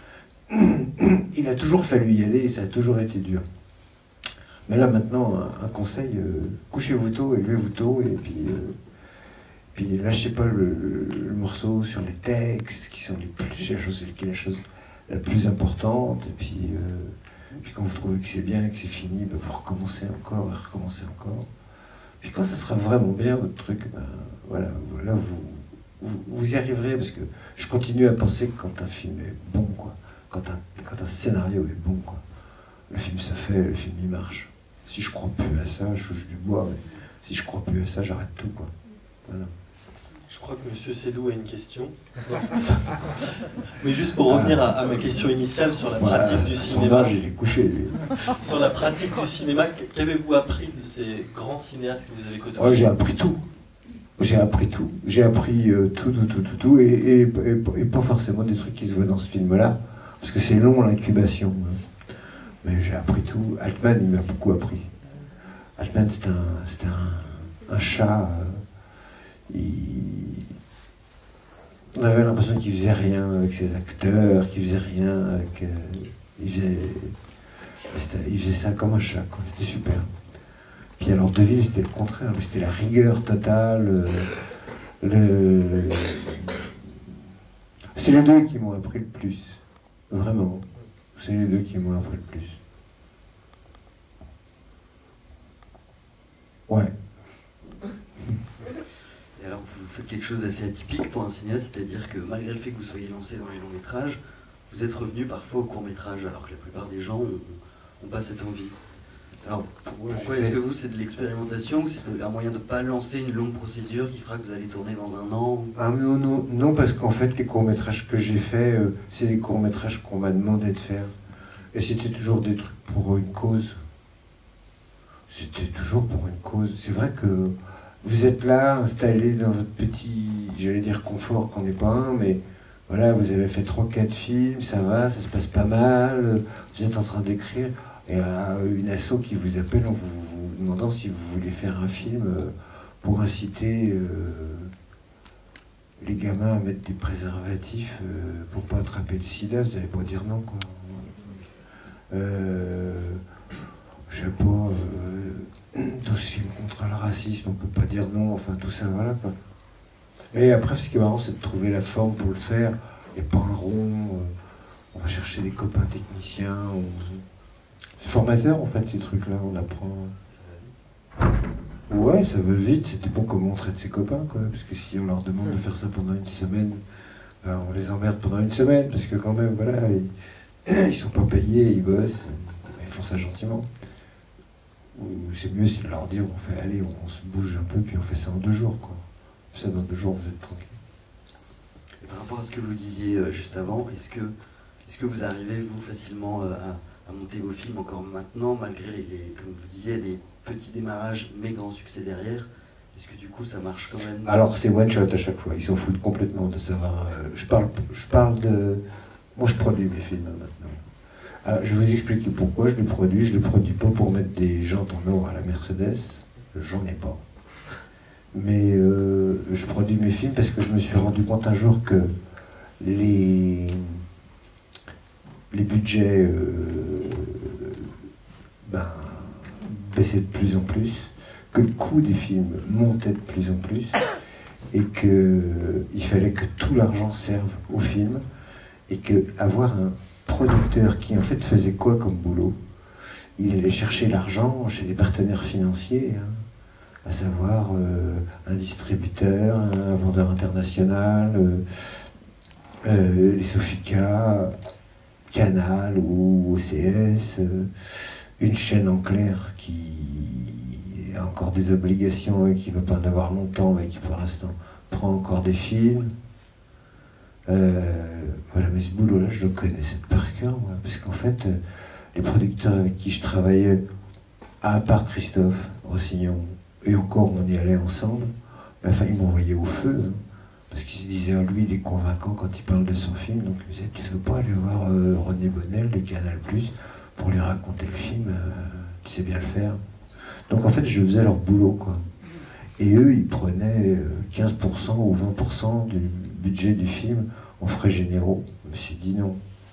il a toujours fallu y aller et ça a toujours été dur. Mais là maintenant, un, un conseil, euh, couchez-vous tôt et levez-vous tôt, et puis, euh, puis lâchez pas le, le, le morceau sur les textes, qui sont les plus, la chose, qui est la chose la plus importante, et puis, euh, puis quand vous trouvez que c'est bien, que c'est fini, ben vous recommencez encore, et recommencez encore. Puis quand ça sera vraiment bien, votre truc, ben, voilà, là vous, vous, vous y arriverez, parce que je continue à penser que quand un film est bon, quoi, quand un, quand un scénario est bon, quoi, le film ça fait, le film il marche. Si je crois plus à ça, je touche du bois, mais si je crois plus à ça, j'arrête tout, quoi. Voilà. Je crois que Monsieur Sédou a une question. Mais juste pour revenir à, à ma question initiale sur la pratique voilà, du cinéma. J'ai les couché, lui. Sur la pratique du cinéma, qu'avez-vous appris de ces grands cinéastes que vous avez côtoyés? Oh, j'ai appris tout. J'ai appris tout. J'ai appris euh, tout, tout, tout, tout, tout, et, et, et, et pas forcément des trucs qui se voient dans ce film-là, parce que c'est long l'incubation. Mais j'ai appris tout. Altman, il m'a beaucoup appris. Altman, c'était un, c'était un, un chat. Euh, il... On avait l'impression qu'il faisait rien avec ses acteurs, qu'il faisait rien avec. Euh, il, faisait... il faisait ça comme un chat, quoi. C'était super. Puis alors Deville, c'était le contraire, c'était la rigueur totale. Euh, le... C'est les deux qui m'ont appris le plus. Vraiment. C'est les deux qui m'ont appris le plus. Ouais. Et alors, vous faites quelque chose d'assez atypique pour un cinéaste, c'est-à-dire que malgré le fait que vous soyez lancé dans les longs métrages, vous êtes revenu parfois au court métrage, alors que la plupart des gens n'ont pas cette envie. Alors, pourquoi est-ce que vous, c'est de l'expérimentation ou c'est un moyen de ne pas lancer une longue procédure qui fera que vous allez tourner dans un an? Ah non, non, non, parce qu'en fait, les courts-métrages que j'ai faits, euh, c'est des courts-métrages qu'on m'a demandé de faire. Et c'était toujours des trucs pour une cause. C'était toujours pour une cause. C'est vrai que vous êtes là, installé dans votre petit, j'allais dire confort, qu'on n'est pas un, mais voilà, vous avez fait trois quatre films, ça va, ça se passe pas mal, vous êtes en train d'écrire. Et à une asso qui vous appelle en vous, vous demandant si vous voulez faire un film pour inciter euh, les gamins à mettre des préservatifs euh, pour pas attraper le sida, vous n'allez pas dire non, quoi. Euh, je sais pas, euh, dossier contre le racisme, on peut pas dire non, enfin tout ça, voilà, quoi. Et après, ce qui est marrant, c'est de trouver la forme pour le faire, et pas un rond, euh, on va chercher des copains techniciens, on... C'est formateur en fait ces trucs-là, on apprend. Ouais, ça va vite, c'était bon comme on traite ses copains quoi, parce que si on leur demande de faire ça pendant une semaine, ben, on les emmerde pendant une semaine, parce que quand même, voilà, ils, ils sont pas payés, ils bossent, ils font ça gentiment. Ou c'est mieux si de leur dire, on fait, allez, on, on se bouge un peu, puis on fait ça en deux jours quoi. Ça dans deux jours, vous êtes tranquille. Et par rapport à ce que vous disiez euh, juste avant, est-ce que, est-ce que vous arrivez, vous, facilement euh, à à monter vos films encore maintenant, malgré les, les, comme vous disiez, les petits démarrages mais grands succès derrière? Est-ce que du coup ça marche quand même? Alors c'est one shot à chaque fois, ils s'en foutent complètement de savoir. Euh, je, parle, je parle de... Moi je produis mes films maintenant. Alors, je vais vous expliquer pourquoi je les produis. Je les produis pas pour mettre des jantes en or à la Mercedes, j'en ai pas. Mais euh, je produis mes films parce que je me suis rendu compte un jour que les... les budgets euh, ben, baissaient de plus en plus, que le coût des films montait de plus en plus, et qu'il fallait que tout l'argent serve au film, et qu'avoir un producteur qui en fait faisait quoi comme boulot? Il allait chercher l'argent chez des partenaires financiers, hein, à savoir euh, un distributeur, un vendeur international, euh, euh, les Sofica, Canal ou O C S, euh, une chaîne en clair qui a encore des obligations et qui ne va pas en avoir longtemps, mais qui pour l'instant prend encore des films. Euh, voilà, mais ce boulot-là, je le connaissais par cœur, moi, parce qu'en fait, euh, les producteurs avec qui je travaillais, à part Christophe Rossignon, et encore on y allait ensemble, mais enfin, ils m'envoyaient au feu, hein. Parce qu'il se disait, lui, il est convaincant quand il parle de son film, donc il disait, tu ne veux pas aller voir euh, René Bonnel de Canal plus, pour lui raconter le film, euh, tu sais bien le faire. Donc en fait, je faisais leur boulot, quoi. Et eux, ils prenaient euh, quinze pour cent ou vingt pour cent du budget du film en frais généraux. Je me suis dit non.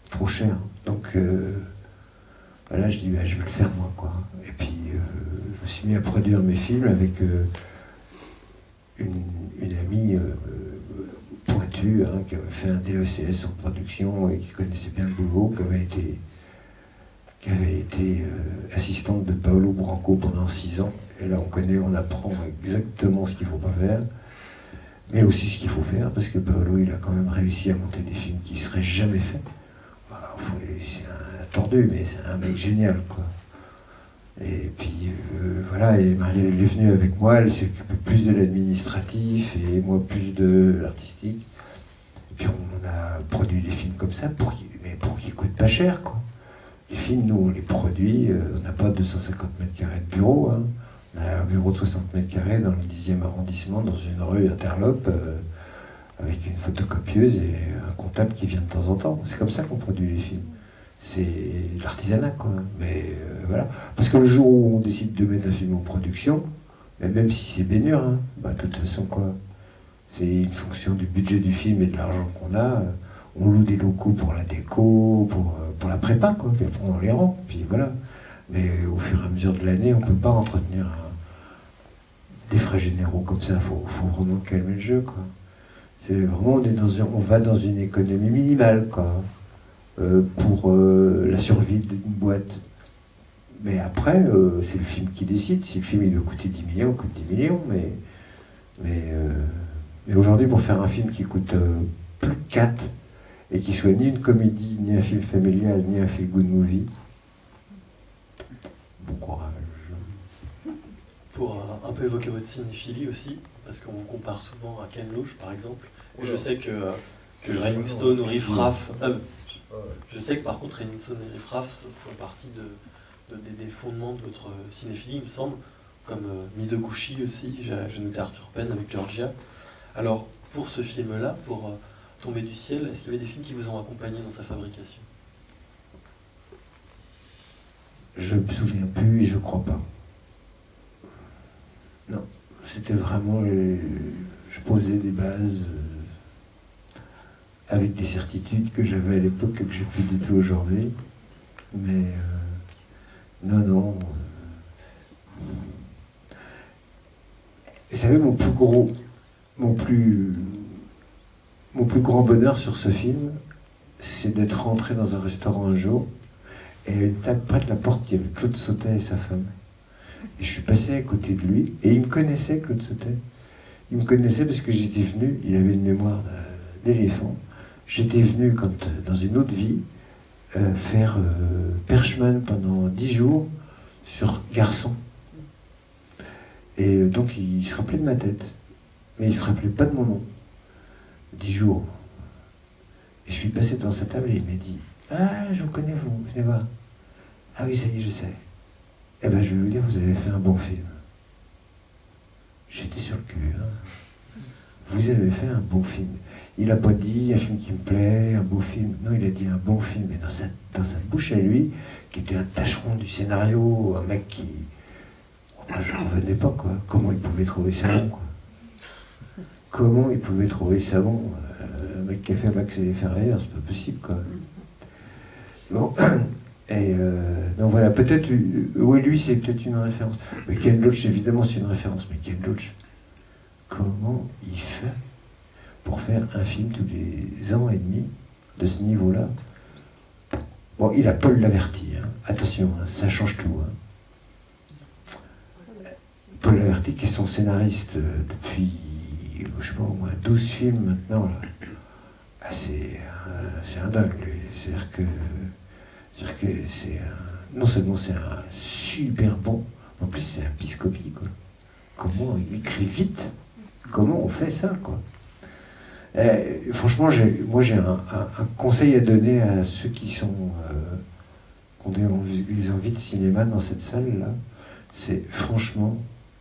trop cher. Donc euh, voilà, je dis, bah, je vais le faire moi, quoi. Et puis, euh, je me suis mis à produire mes films avec euh, une, une amie euh, pointue, hein, qui avait fait un D E C S en production et qui connaissait bien le boulot, qui avait été, qui avait été euh, assistante de Paolo Branco pendant six ans. Et là, on connaît, on apprend exactement ce qu'il ne faut pas faire, mais aussi ce qu'il faut faire, parce que Paolo, il a quand même réussi à monter des films qui ne seraient jamais faits. Voilà, c'est un tordu, mais c'est un mec génial, quoi. Et puis, euh, voilà, et Marielle, elle est venue avec moi, elle s'occupait plus de l'administratif, et moi plus de l'artistique. Et puis, on a produit des films comme ça, pour, mais pour qu'ils ne coûtent pas cher, quoi. Les films, nous, on les produit, euh, on n'a pas deux cent cinquante mètres carrés de bureau, hein. On a un bureau de soixante mètres carrés dans le dixième arrondissement, dans une rue interlope, euh, avec une photocopieuse et un comptable qui vient de temps en temps. C'est comme ça qu'on produit les films. C'est l'artisanat, quoi. Mais euh, voilà. Parce que le jour où on décide de mettre un film en production, mais même si c'est bénure, hein, bah, de toute façon, quoi, c'est une fonction du budget du film et de l'argent qu'on a. On loue des locaux pour la déco, pour, pour la prépa, quoi. Puis après, on les rend. Puis voilà. Mais au fur et à mesure de l'année, on ne peut pas entretenir un, des frais généraux comme ça. Il faut, faut vraiment calmer le jeu, quoi. C'est vraiment, on, est dans un, on va dans une économie minimale, quoi, euh, pour euh, la survie d'une boîte. Mais après, euh, c'est le film qui décide. Si le film il doit coûter dix millions, il coûte dix millions. Mais, mais, euh, mais aujourd'hui, pour faire un film qui coûte euh, plus de quatre et qui soit ni une comédie, ni un film familial, ni un feel-good movie, bon courage. Pour euh, un peu évoquer votre cinéphilie aussi, parce qu'on vous compare souvent à Ken Loach par exemple, et je sais que, euh, que Rolling Stone ou Riff Raff, euh, je sais que par contre Rolling Stone et Riff Raff font partie de, de, des, des fondements de votre cinéphilie, il me semble, comme euh, Mizoguchi aussi, j'ai noté Arthur Penn avec Georgia. Alors pour ce film-là, pour euh, Tomber du ciel, est-ce qu'il y avait des films qui vous ont accompagné dans sa fabrication? Je me souviens plus et je crois pas. Non, c'était vraiment... Les... Je posais des bases euh, avec des certitudes que j'avais à l'époque et que j'ai plus du tout aujourd'hui. Mais euh, non, non. Euh, vous savez, mon plus gros, mon plus, mon plus grand bonheur sur ce film, c'est d'être rentré dans un restaurant un jour et à une table près de la porte, il y avait Claude Sautet et sa femme. Et je suis passé à côté de lui, et il me connaissait, Claude Sautet. Il me connaissait parce que j'étais venu, il avait une mémoire d'éléphant. J'étais venu, quand, dans une autre vie, euh, faire euh, Perchman pendant dix jours sur Garçon. Et euh, donc il se rappelait de ma tête, mais il se rappelait pas de mon nom. Dix jours. Et je suis passé devant sa table et il m'a dit « Ah, je vous connais, vous, venez voir. »« Ah oui, ça y est, je sais. » Eh bien, je vais vous dire, vous avez fait un bon film. J'étais sur le cul. Hein. Vous avez fait un bon film. Il n'a pas dit un film qui me plaît, un beau film. Non, il a dit un bon film. Et dans sa, dans sa bouche à lui, qui était un tâcheron du scénario, un mec qui... Moi, je ne revenais pas, quoi. Comment il pouvait trouver ça bon, quoi. Comment il pouvait trouver ça bon. euh, Un mec qui a fait Max et les Ferrailleurs, c'est pas possible, quoi. Bon... Et euh, donc voilà, peut-être, euh, oui, lui, c'est peut-être une référence. Mais Ken Loach, évidemment, c'est une référence. Mais Ken Loach, comment il fait pour faire un film tous les ans et demi de ce niveau-là? Bon, il a Paul Laverty, hein. Attention, hein, ça change tout. Hein. Paul Laverty, qui est son scénariste euh, depuis, je sais pas, au moins douze films maintenant. Là. Ah, c'est un, un dingue, lui. C'est-à-dire que... C'est-à-dire que c'est un... Non seulement c'est un super bon, en plus c'est un piscopie, quoi. Comment il écrit vite? Comment on fait ça, quoi? Et, franchement, moi j'ai un, un, un conseil à donner à ceux qui sont... Euh, qui ont des envies, des envies de cinéma dans cette salle-là. C'est franchement,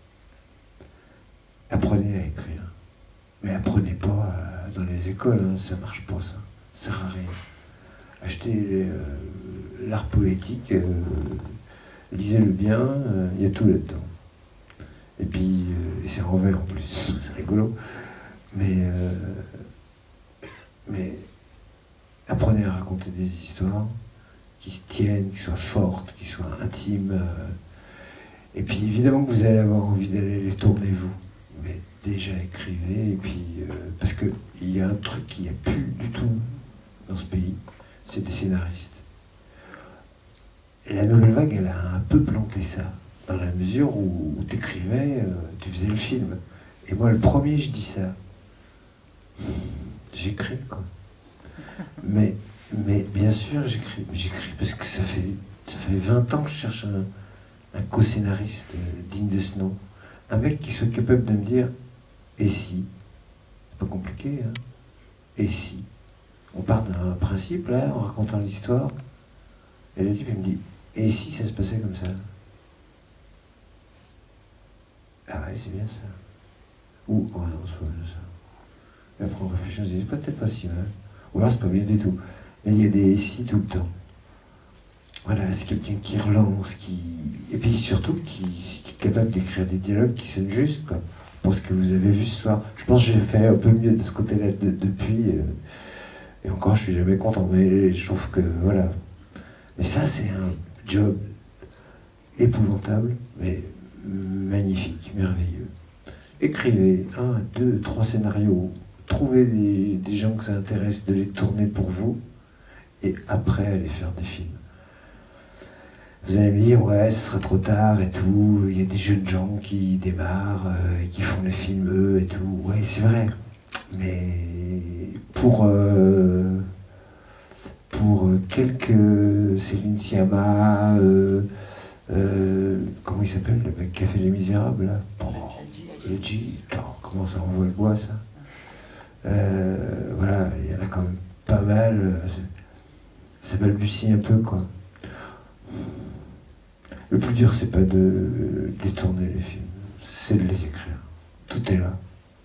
apprenez à écrire. Mais apprenez pas euh, dans les écoles, hein, ça marche pas, ça. Ça sert à rien. Achetez euh, l'art poétique, euh, lisez-le bien, il euh, y a tout là-dedans. Et puis, euh, et c'est en vers en plus, c'est rigolo. Mais, euh, mais apprenez à raconter des histoires qui se tiennent, qui soient fortes, qui soient intimes. Euh, et puis évidemment que vous allez avoir envie d'aller les tourner vous, mais déjà écrivez, et puis euh, parce qu'il y a un truc qu'il n'y a plus du tout dans ce pays, c'est des scénaristes. Et la Nouvelle Vague, elle a un peu planté ça, dans la mesure où, où tu écrivais, euh, tu faisais le film. Et moi, le premier, je dis ça. J'écris, quoi. Mais, mais bien sûr, j'écris, j'écris parce que ça fait, ça fait vingt ans que je cherche un, un co-scénariste euh, digne de ce nom. Un mec qui soit capable de me dire « et si ?» C'est pas compliqué, hein. « Et si ?» On part d'un principe, là, en racontant l'histoire. Et le type, il me dit « et si ça se passait comme ça ?» Ah ouais, c'est bien ça. Ou, oh non, c'est pas bien ça. Et après on réfléchit, on se dit, c'est peut-être pas si mal. Ou alors c'est pas bien du tout. Mais il y a des si tout le temps. Voilà, c'est quelqu'un qui relance, qui... Et puis surtout qui, qui est capable d'écrire des dialogues qui sonnent justes, quoi. Pour ce que vous avez vu ce soir. Je pense que j'ai fait un peu mieux de ce côté-là de, depuis. Euh, et encore, je suis jamais content. Mais je trouve que, voilà. Mais ça, c'est un job épouvantable, mais magnifique, merveilleux. Écrivez un, deux, trois scénarios, trouvez des, des gens que ça intéresse de les tourner pour vous, et après allez faire des films. Vous allez me dire, ouais, ce sera trop tard et tout, il y a des jeunes gens qui démarrent euh, et qui font les films eux et tout. Ouais, c'est vrai, mais pour, euh, pour quelques Céline Sciamma, euh, Euh, comment il s'appelle, le mec qui a fait Les Misérables, là oh, le G, attends, comment ça envoie le bois, ça euh, Voilà, il y en a quand même pas mal, ça balbutie un peu, quoi. Le plus dur, c'est pas de, de les tourner, les films, c'est de les écrire. Tout est là.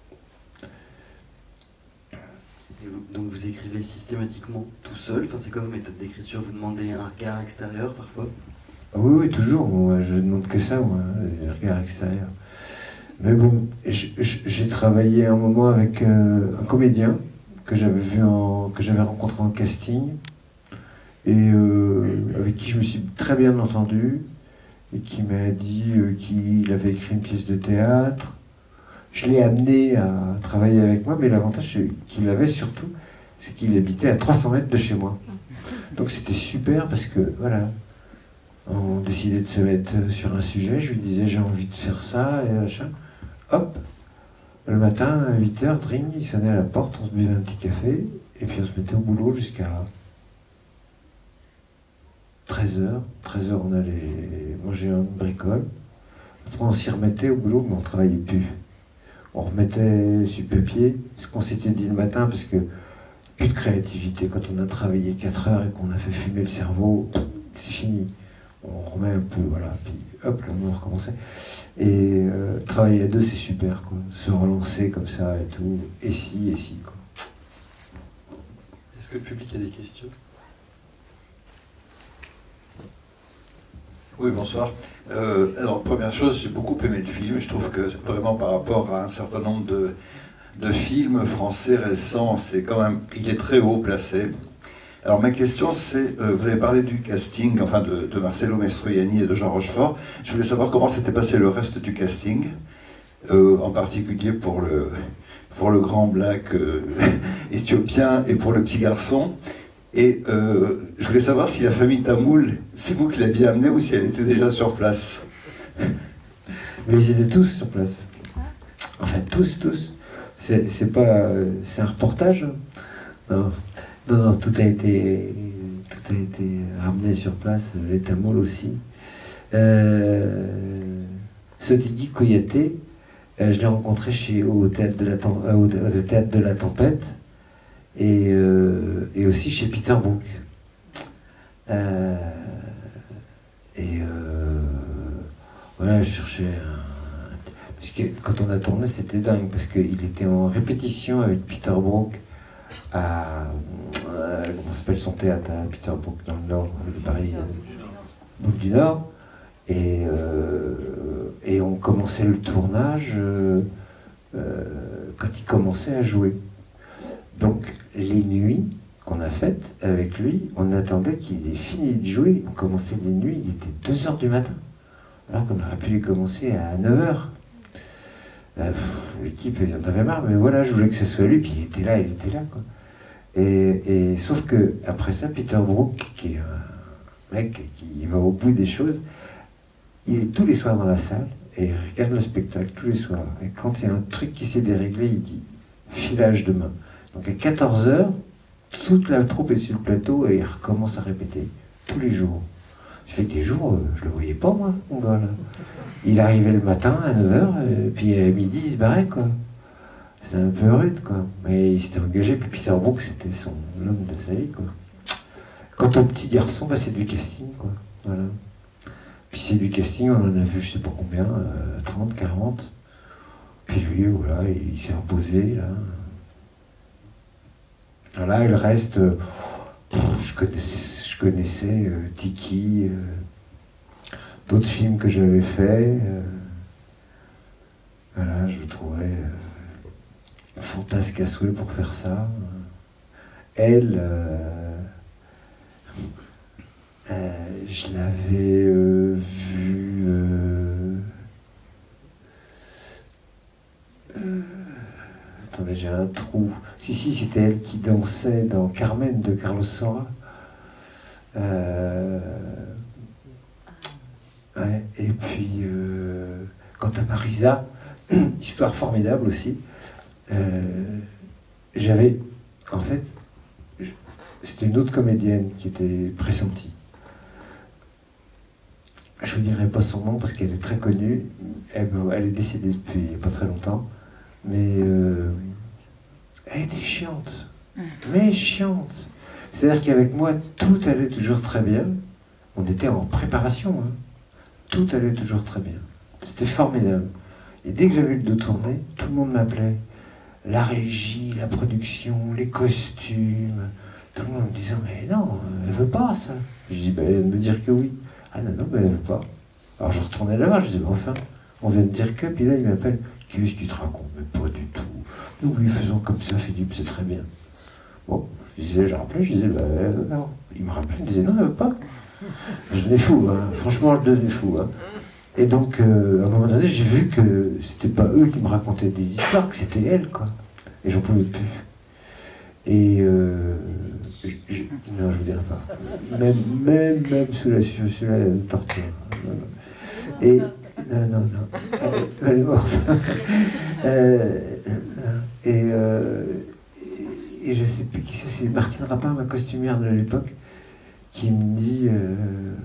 Et vous, donc vous écrivez systématiquement tout seul, enfin, c'est quoi vos méthodes d'écriture? Vous demandez un regard extérieur, parfois? Oui, oui, toujours. Moi, je ne demande que ça, moi, les regards extérieurs. Mais bon, j'ai travaillé un moment avec euh, un comédien que j'avais vu en, que j'avais rencontré en casting et euh, avec qui je me suis très bien entendu et qui m'a dit euh, qu'il avait écrit une pièce de théâtre. Je l'ai amené à travailler avec moi, mais l'avantage qu'il avait surtout, c'est qu'il habitait à trois cents mètres de chez moi. Donc c'était super parce que, voilà, on décidait de se mettre sur un sujet, je lui disais j'ai envie de faire ça, et machin. Hop, le matin, à huit heures, dring, il sonnait à la porte, on se buvait un petit café, et puis on se mettait au boulot jusqu'à treize heures. treize heures, on allait manger une bricole. Après, on s'y remettait au boulot, mais on ne travaillait plus. On remettait sur papier ce qu'on s'était dit le matin, parce que plus de créativité. Quand on a travaillé quatre heures et qu'on a fait fumer le cerveau, c'est fini. On remet un peu, voilà, puis hop, là, on recommençait. Et euh, travailler à deux, c'est super, quoi. Se relancer comme ça et tout. Et si, et si, quoi. Est-ce que le public a des questions? Oui, bonsoir. Euh, alors, première chose, j'ai beaucoup aimé le film. Je trouve que vraiment par rapport à un certain nombre de, de films français récents, c'est quand même, il est très haut placé. Alors ma question c'est, euh, vous avez parlé du casting, enfin de, de Marcello Mastroianni et de Jean Rochefort. Je voulais savoir comment s'était passé le reste du casting, euh, en particulier pour le, pour le grand black euh, éthiopien et pour le petit garçon. Et euh, je voulais savoir si la famille Tamoul, c'est vous qui l'aviez amenée ou si elle était déjà sur place. Mais ils étaient tous sur place. Enfin tous, tous. C'est pas, c'est un reportage. Non. Non, non, tout a été, tout a été ramené sur place, les Tamouls aussi. Euh, Sotigi Koyaté, euh, je l'ai rencontré chez, au, théâtre de la, euh, au, au théâtre de la Tempête et, euh, et aussi chez Peter Brook. Euh, et euh, voilà, je cherchais un... Parce que quand on a tourné, c'était dingue, parce qu'il était en répétition avec Peter Brook à... Euh, comment s'appelle son théâtre à Peter Brook dans le nord de Paris, Boucle du Nord, et, euh, et on commençait le tournage euh, euh, quand il commençait à jouer. Donc les nuits, qu'on a faite avec lui, on attendait qu'il ait fini de jouer. On commençait les nuits, il était deux heures du matin. Alors qu'on aurait pu les commencer à neuf heures. Euh, L'équipe, ils en avaient marre, mais voilà, je voulais que ce soit lui, puis il était là, il était là, quoi. Et, et sauf que après ça, Peter Brook, qui est un mec qui va au bout des choses, il est tous les soirs dans la salle, et il regarde le spectacle tous les soirs. Et quand il y a un truc qui s'est déréglé, il dit « filage demain ». Donc à quatorze heures, toute la troupe est sur le plateau et il recommence à répéter tous les jours. Ça fait des jours, je le voyais pas moi, mon gars là. Il arrivait le matin à neuf heures, et puis à midi il se barrait quoi. C'était un peu rude quoi. Mais il s'était engagé, puis Peter Brook c'était son homme de sa vie quoi. Quant au petit garçon, bah, c'est du casting quoi. Voilà. Puis c'est du casting, on en a vu je sais pas combien, euh, trente, quarante. Puis lui, voilà, il, il s'est imposé là. Voilà, il reste, euh, je connaissais, je connaissais euh, Tiki, euh, d'autres films que j'avais faits. Euh, voilà, je le trouvais euh, fantasque à souhait pour faire ça. Elle, euh, euh, je l'avais euh, vue. Euh, euh, Attendez, j'ai un trou. Si, si, c'était elle qui dansait dans Carmen de Carlos Saura. Euh... Ouais, et puis, euh... quant à Marisa, histoire formidable aussi. Euh... J'avais, en fait, je... c'était une autre comédienne qui était pressentie. Je ne vous dirai pas son nom parce qu'elle est très connue. Elle, elle est décédée depuis pas très longtemps. Mais euh, elle était chiante, mais chiante. C'est-à-dire qu'avec moi, tout allait toujours très bien. On était en préparation, hein. Tout allait toujours très bien. C'était formidable. Et dès que j'avais le dos tourné, tout le monde m'appelait. La régie, la production, les costumes. Tout le monde me disait, mais non, elle veut pas ça. Je dis, ben, elle vient de me dire que oui. Ah non, non, mais elle veut pas. Alors je retournais là-bas, je disais, ben, enfin, on vient de dire que, puis là, il m'appelle. Qu'est-ce qu'il te raconte? Mais pas du tout. Nous lui faisons comme ça, Philippe, c'est très bien. Bon, je disais, je rappelais, je disais, bah, non. Il me rappelait, il me disait, non, elle veut pas. Je devenais fou, hein. Franchement, je devenais fou. Hein. Et donc, euh, à un moment donné, j'ai vu que c'était pas eux qui me racontaient des histoires, que c'était elle, quoi. Et j'en pouvais plus. Et euh, je, je, non, je vous dirai pas. Même, même, même sous la, sous la torture. Et non, non, non. Elle est morte. euh, et, euh, et je sais plus qui c'est, c'est Martine Rapin, ma costumière de l'époque, qui me dit euh,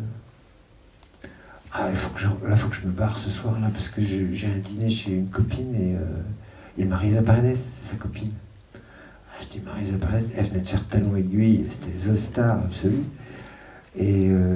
ah, il faut que je, là, faut que je me barre ce soir là parce que je, j'ai un dîner chez une copine et euh, il y a Marisa Paredes, c'est sa copine. Ah, je dis Marisa Paredes, elle venait de faire Talon Aiguille, c'était The Star absolue. Et euh,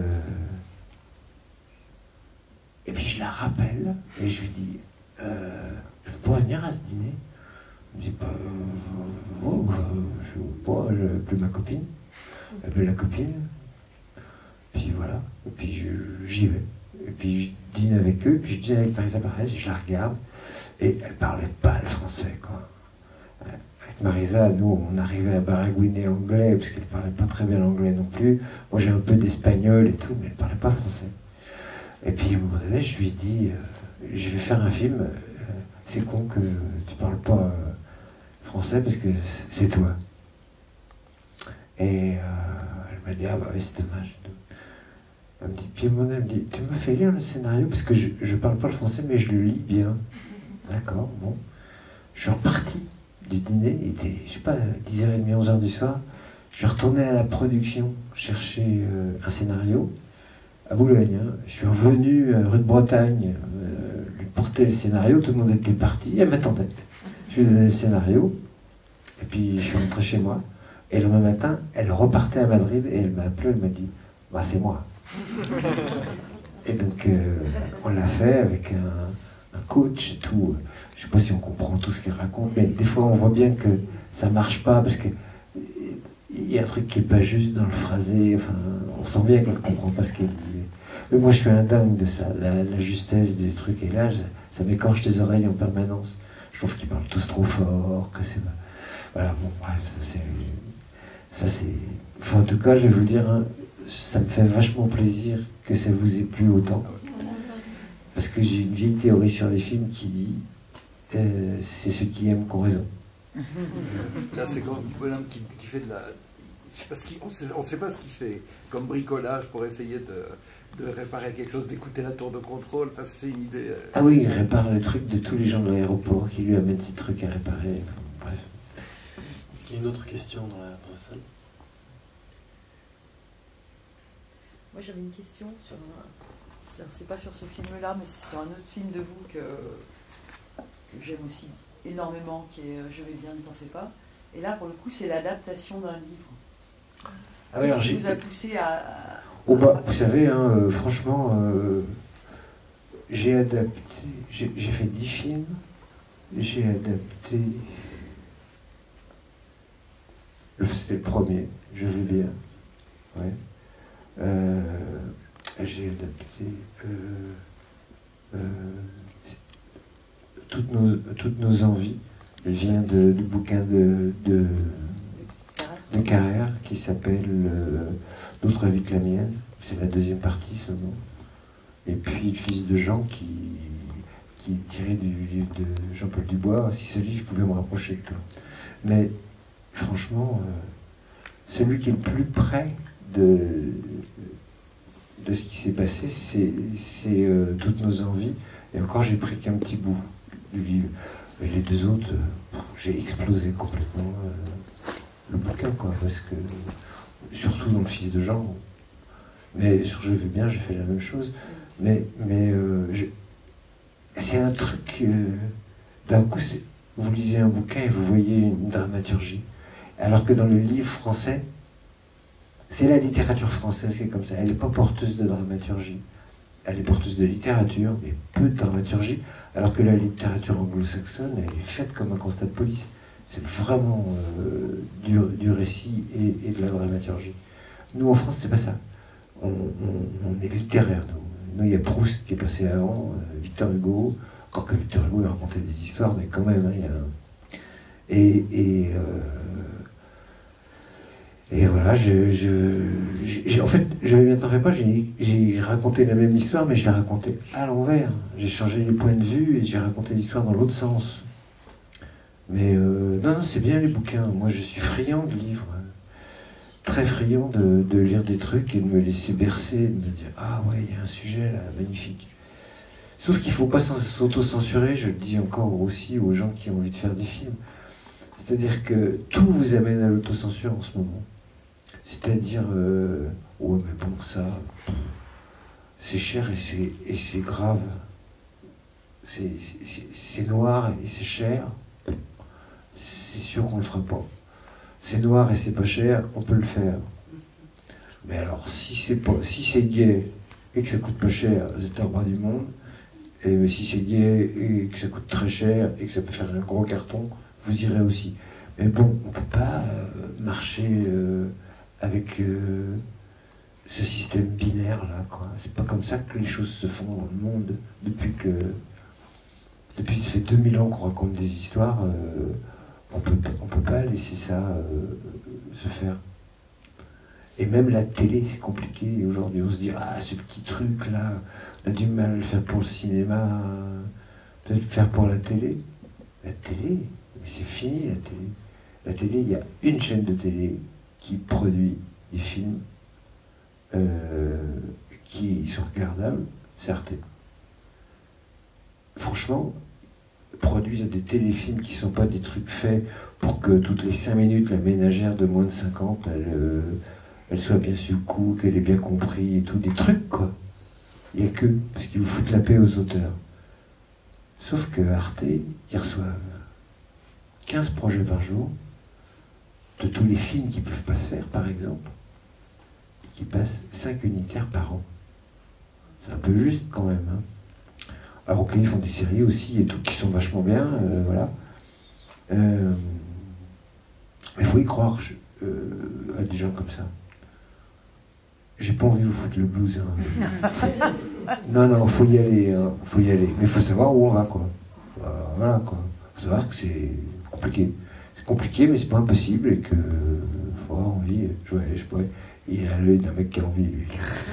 Et puis je la rappelle et je lui dis euh, je peux pas venir à ce dîner. Elle me dit bah, euh, oh, je ne veux pas, je veux plus ma copine. Elle veut la copine. Puis voilà. Et puis je, j'y vais. Et puis je dîne avec eux, puis je dîne avec Marisa Paredes, je la regarde. Et elle parlait pas le français, quoi. Avec Marisa, nous, on arrivait à baragouiner anglais, parce qu'elle parlait pas très bien l'anglais non plus. Moi j'ai un peu d'espagnol et tout, mais elle parlait pas français. Et puis à un moment donné, je lui dis, euh, je vais faire un film, euh, c'est con que tu parles pas euh, français parce que c'est toi. Et euh, elle m'a dit, ah bah oui, c'est dommage. Elle me dit, puis à un moment donné, elle me dit, tu me fais lire le scénario parce que je, je parle pas le français, mais je le lis bien. D'accord, bon. Je suis reparti du dîner, il était, je sais pas, dix heures trente, onze heures du soir. Je suis retourné à la production chercher euh, un scénario. À Boulogne, hein. Je suis revenu euh, rue de Bretagne, euh, lui porter le scénario, tout le monde était parti, elle m'attendait. Je lui ai donné le scénario, et puis je suis rentré chez moi, et le lendemain matin, elle repartait à Madrid, et elle m'a appelé, elle m'a dit, bah c'est moi. Et donc, euh, on l'a fait avec un, un coach et tout. Je sais pas si on comprend tout ce qu'il raconte, mais des fois on voit bien que ça marche pas, parce que il y a un truc qui est pas juste dans le phrasé, enfin, on sent bien qu'elle comprend pas ce qu'elle dit. Mais moi je suis un dingue de ça, la, la justesse des trucs, et là ça, ça m'écorche les oreilles en permanence. Je trouve qu'ils parlent tous trop fort, que c'est... Voilà, bon, bref, ça c'est... ça c'est... Enfin, en tout cas, je vais vous dire, hein, ça me fait vachement plaisir que ça vous ait plu autant. Parce que j'ai une vieille théorie sur les films qui dit euh, c'est ceux qui aiment qui ont raison. Là, c'est comme un bonhomme qui, qui fait de la... Parce qu'on ne sait pas ce qu'il fait, comme bricolage pour essayer de, de réparer quelque chose, d'écouter la tour de contrôle. Enfin, c'est une idée... Euh... Ah oui, il répare les trucs de tous les gens de l'aéroport qui lui amènent ces trucs à réparer. Bref. Est-ce qu'il y a une autre question dans la, dans la salle? Moi, j'avais une question sur... C'est pas sur ce film-là, mais c'est sur un autre film de vous que, que j'aime aussi énormément, qui est Je vais bien, ne t'en fais pas. Et là, pour le coup, c'est l'adaptation d'un livre. Ah oui, Qu'est-ce qui vous a poussé à... à... Oh bah, vous savez, hein, euh, franchement, euh, j'ai adapté... J'ai fait dix films. J'ai adapté... C'était le premier, Je vais bien. Ouais. Euh, j'ai adapté euh, euh, toutes, nos, toutes nos envies. Elle vient de, du bouquin de, de, de Carrère qui s'appelle euh, D'autres vies que la mienne. C'est la deuxième partie seulement. Et puis Le fils de Jean qui, qui est tiré du livre de Jean-Paul Dubois. Si ce livre pouvait me rapprocher de toi. Mais franchement, euh, celui qui est le plus près de, de ce qui s'est passé, c'est euh, toutes nos envies. Et encore, j'ai pris qu'un petit bout du livre. Et les deux autres, euh, j'ai explosé complètement euh, le bouquin, quoi, parce que, surtout dans Le fils de Jean, mais sur Je vais bien, j'ai fait la même chose. Mais, mais euh, c'est un truc, euh, d'un coup, vous lisez un bouquin et vous voyez une dramaturgie. Alors que dans le livre français, c'est la littérature française qui est comme ça. Elle n'est pas porteuse de dramaturgie. Elle est porteuse de littérature, mais peu de dramaturgie. Alors que la littérature anglo-saxonne, elle est faite comme un constat de police. C'est vraiment euh, du, du récit et, et de la dramaturgie. Nous, en France, c'est pas ça. On, on, on est littéraire, nous. Nous, il y a Proust qui est passé avant, euh, Victor Hugo. Encore que Victor Hugo, il racontait des histoires, mais quand même, hein, il y a un... Et... et euh, Et voilà, je, je, en fait, je ne m'y pas, j'ai raconté la même histoire, mais je l'ai racontée à l'envers. J'ai changé les points de vue et j'ai raconté l'histoire dans l'autre sens. Mais euh, non, non, c'est bien les bouquins. Moi, je suis friand de livres. Très friand de, de lire des trucs et de me laisser bercer, de me dire « Ah ouais, il y a un sujet là, magnifique ». Sauf qu'il ne faut pas s'auto-censurer, je le dis encore aussi aux gens qui ont envie de faire des films. C'est-à-dire que tout vous amène à l'autocensure en ce moment. C'est-à-dire, euh, ouais, mais bon, ça, c'est cher et c'est grave. C'est noir et c'est cher. C'est sûr qu'on le fera pas. C'est noir et c'est pas cher, on peut le faire. Mais alors, si c'est pas, si c'est gay et que ça coûte pas cher, vous êtes un roi du monde. Et si c'est gay et que ça coûte très cher et que ça peut faire un gros carton, vous irez aussi. Mais bon, on ne peut pas euh, marcher euh, avec euh, ce système binaire-là, quoi. C'est pas comme ça que les choses se font dans le monde depuis que... Depuis ces deux mille ans qu'on raconte des histoires, euh, on peut, on peut pas laisser ça euh, se faire. Et même la télé, c'est compliqué aujourd'hui. On se dit, ah, ce petit truc-là, on a du mal à le faire pour le cinéma, peut-être le faire pour la télé. La télé, mais c'est fini la télé. La télé, il y a une chaîne de télé qui produit des films euh, qui sont regardables, c'est Arte. Franchement, produisent des téléfilms qui ne sont pas des trucs faits pour que toutes les cinq minutes, la ménagère de moins de cinquante, elle, euh, elle soit bien sur le coup, qu'elle ait bien compris et tout. Des trucs, quoi. Il n'y a que parce qu'ils vous foutent la paix aux auteurs. Sauf que Arte, ils reçoivent quinze projets par jour, de tous les films qui ne peuvent pas se faire, par exemple, qui passent cinq unitaires par an. C'est un peu juste, quand même. Hein. Alors, ok, ils font des séries aussi, et tout, qui sont vachement bien, euh, voilà. Euh, mais il faut y croire je, euh, à des gens comme ça. J'ai pas envie de vous foutre le blues. Hein. Non, non, faut y aller, hein, faut y aller. Mais il faut savoir où on va, quoi. Euh, voilà, quoi. Faut savoir que c'est compliqué. C'est compliqué, mais c'est pas impossible et que pas envie, je, ouais, je pourrais. Il a l'œil d'un mec qui a envie, lui.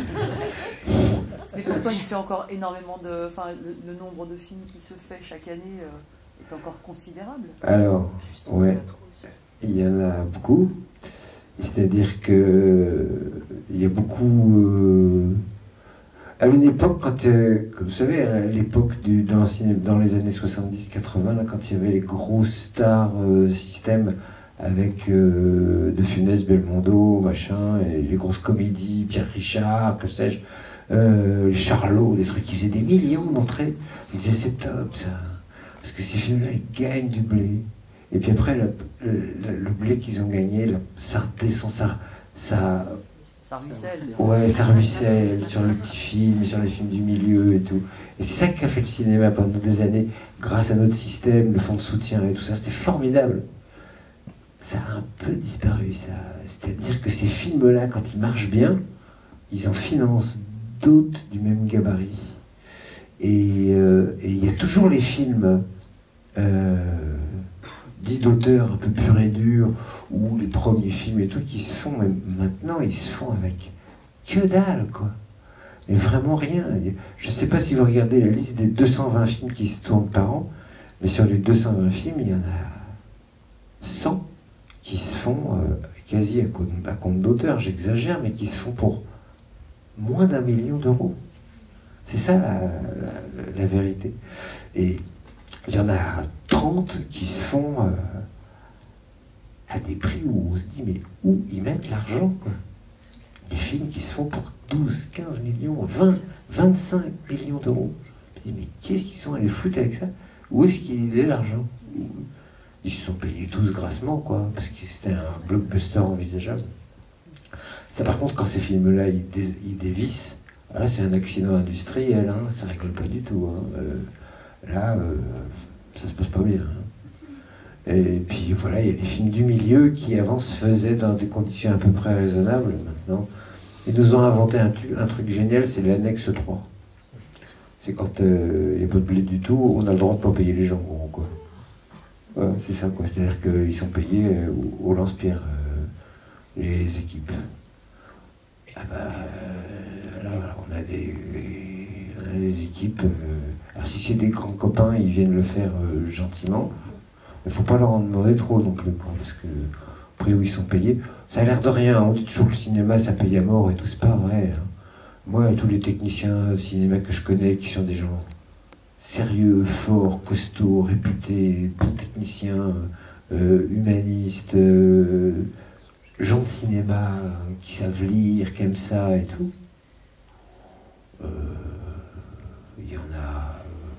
Mais pourtant, il se fait encore énormément de... Enfin, le, le nombre de films qui se fait chaque année euh, est encore considérable. Alors, ouais, il y en a beaucoup. C'est-à-dire que il y a beaucoup... Euh, à une époque, quand, euh, vous savez, à l'époque du, dans, dans les années soixante-dix quatre-vingts, là, quand il y avait les grosses stars euh, système avec euh, De Funès, Belmondo, machin, et les grosses comédies, Pierre Richard, que sais-je, euh, les Charlots, des trucs qui faisaient des millions d'entrées, ils disaient c'est top ça, parce que ces films-là, ils gagnent du blé. Et puis après, le, le, le blé qu'ils ont gagné, là, ça redescend, ça... ça Ça ruisselle. Ouais, ça ruisselle sur le petit film, sur les films du milieu et tout. Et c'est ça qu'a fait le cinéma pendant des années, grâce à notre système, le fonds de soutien et tout ça, c'était formidable. Ça a un peu disparu, ça. C'est-à-dire que ces films-là, quand ils marchent bien, ils en financent d'autres du même gabarit. Et euh, et il y a toujours les films euh, dits d'auteurs un peu purs et durs, ou les premiers films et tout, qui se font, même maintenant, ils se font avec que dalle, quoi. Mais vraiment rien. Je ne sais pas si vous regardez la liste des deux cent vingt films qui se tournent par an, mais sur les deux cent vingt films, il y en a cent qui se font euh, quasi à compte, à compte d'auteur, j'exagère, mais qui se font pour moins d'un million d'euros. C'est ça la, la, la vérité. Et il y en a trente qui se font euh, à des prix où on se dit, mais où ils mettent l'argent, quoi. Des films qui se font pour douze, quinze millions, vingt, vingt-cinq millions d'euros. Je me dis, mais qu'est-ce qu'ils sont allés foutre avec ça? Où est-ce qu'il est l'argent? Ils se sont payés tous grassement, quoi, parce que c'était un blockbuster envisageable. Ça, par contre, quand ces films-là, ils, dé ils dévissent, là, c'est un accident industriel, hein, ça rigole pas du tout. Hein. Euh, là, euh, ça se passe pas bien. Hein. Et puis, voilà, il y a les films du milieu qui, avant, se faisaient dans des conditions à peu près raisonnables, maintenant. Ils nous ont inventé un, un truc génial, c'est l'annexe trois. C'est quand il euh, n'y a pas de blé du tout, on a le droit de ne pas payer les gens, gros, quoi. Ouais, c'est ça, quoi. C'est-à-dire qu'ils sont payés euh, au, au lance-pierre, euh, les équipes. Ah bah, euh, là, on a des, on a des équipes. Euh, alors, si c'est des grands copains, ils viennent le faire euh, gentiment. Il ne faut pas leur en demander trop non plus, quoi, parce que, au prix où ils sont payés, ça a l'air de rien. On dit toujours que le cinéma, ça paye à mort et tout, c'est pas vrai. Hein. Moi, tous les techniciens de cinéma que je connais, qui sont des gens sérieux, forts, costauds, réputés, bons techniciens, euh, humanistes, euh, gens de cinéma euh, qui savent lire, qui aiment ça et tout. Il euh, y en a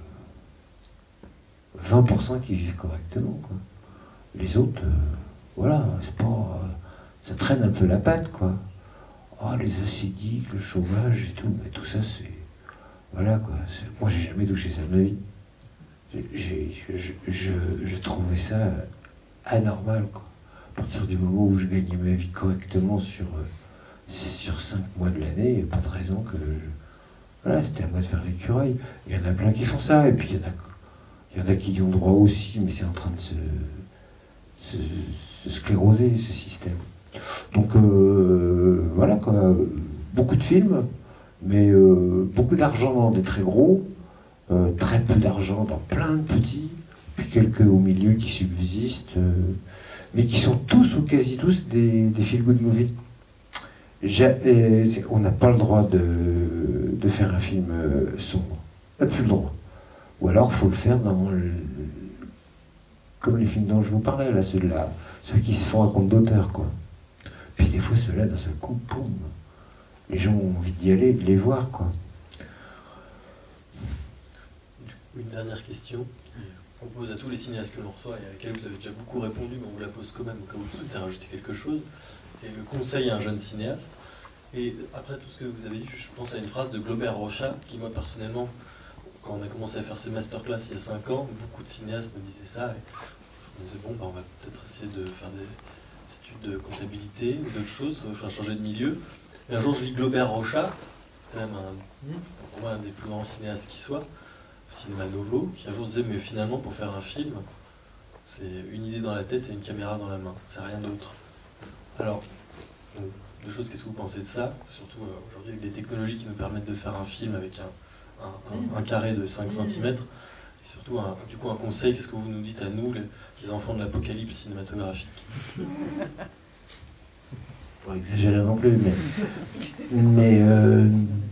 euh, vingt pour cent qui vivent correctement, quoi. Les autres, euh, voilà, c'est pas, euh, ça traîne un peu la patte, quoi. Oh, les acidiques, le chômage et tout, mais tout ça, c'est... Voilà, quoi. Moi, j'ai jamais touché ça de ma vie. J'ai, je, je, je trouvais ça anormal, quoi. À partir du moment où je gagnais ma vie correctement sur, sur cinq mois de l'année, il n'y a pas de raison que... Je... Voilà, c'était à moi de faire l'écureuil. Il y en a plein qui font ça, et puis il y en a, il y en a qui y ont droit aussi, mais c'est en train de se, se, se scléroser, ce système. Donc, euh, voilà, quoi. Beaucoup de films, mais euh, beaucoup d'argent dans des très gros, euh, très peu d'argent dans plein de petits, puis quelques au milieu qui subsistent, euh, mais qui sont tous ou quasi tous des, des feel-good movies. Et on n'a pas le droit de, de faire un film euh, sombre. On n'a plus le droit. Ou alors, il faut le faire dans le, comme les films dont je vous parlais, là, ceux-là, ceux qui se font à compte d'auteur, quoi. Puis des fois, ceux-là, d'un seul coup, boum, les gens ont envie d'y aller, de les voir, quoi. Une dernière question qu'on pose à tous les cinéastes que l'on reçoit et à laquelle vous avez déjà beaucoup répondu, mais on vous la pose quand même au cas où vous souhaitez rajouter quelque chose. C'est le conseil à un jeune cinéaste. Et après tout ce que vous avez dit, je pense à une phrase de Glaubert Rochat, qui moi personnellement, quand on a commencé à faire ces masterclass il y a cinq ans, beaucoup de cinéastes me disaient ça, et je me disais bon, bah, on va peut-être essayer de faire des études de comptabilité ou d'autres choses, enfin changer de milieu. Et un jour je lis Glaubert Rochat, quand même un, pour moi un des plus grands cinéastes qui soit, cinéma novo, qui un jour disait mais finalement pour faire un film, c'est une idée dans la tête et une caméra dans la main, c'est rien d'autre. Alors, donc, deux choses, qu'est-ce que vous pensez de ça? Surtout euh, aujourd'hui avec des technologies qui nous permettent de faire un film avec un, un, un, un carré de cinq centimètres. Et surtout, un, du coup, un conseil, qu'est-ce que vous nous dites à nous, les, les enfants de l'apocalypse cinématographique? Pas exagérer non plus, mais, mais euh,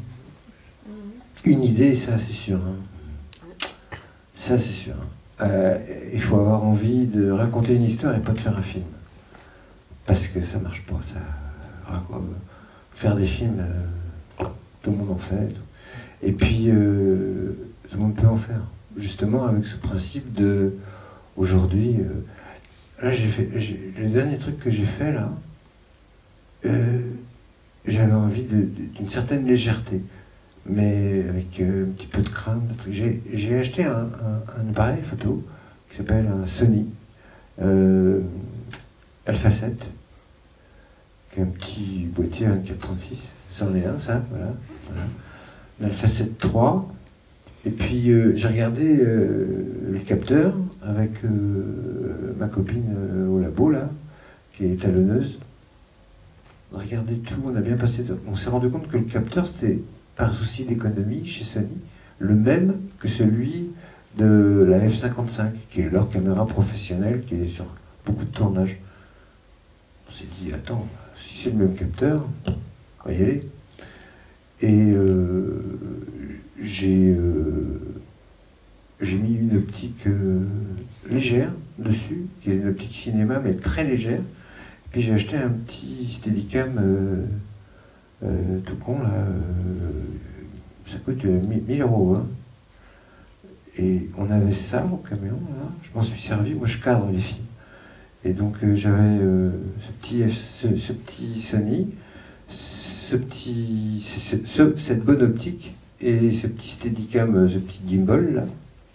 une idée, ça c'est sûr. Hein. Ça c'est sûr. Euh, il faut avoir envie de raconter une histoire et pas de faire un film. Parce que ça marche pas, ça. Faire des films, euh, tout le monde en fait. Et puis, euh, tout le monde peut en faire. Justement, avec ce principe de, aujourd'hui, euh, là j'ai fait, j'ai, le dernier truc que j'ai fait là, Euh, j'avais envie de, de, d'une certaine légèreté, mais avec euh, un petit peu de crainte. J'ai, j'ai acheté un, un, un appareil photo qui s'appelle un Sony euh, Alpha sept, qui est un petit boîtier vingt-quatre trente-six. C'en est un, ça, voilà. voilà. Un Alpha sept trois. Et puis euh, j'ai regardé euh, les capteurs avec euh, ma copine euh, au labo, là, qui est talonneuse. Regardez tout, on a bien passé. On s'est rendu compte que le capteur, c'était, par souci d'économie chez Sony, le même que celui de la F cinquante-cinq, qui est leur caméra professionnelle, qui est sur beaucoup de tournages. On s'est dit, attends, si c'est le même capteur, on va y aller. Et euh, j'ai, euh, j'ai mis une optique euh, légère dessus, qui est une optique cinéma, mais très légère. Puis j'ai acheté un petit Steadicam euh, euh, tout con, là. Euh, ça coûte euh, mille euros. Hein. Et on avait ça au camion, là. Je m'en suis servi. Moi, je cadre les films. Et donc, euh, j'avais euh, ce, petit, ce, ce petit Sony, ce petit, ce, ce, cette bonne optique, et ce petit Steadicam, ce petit gimbal, là.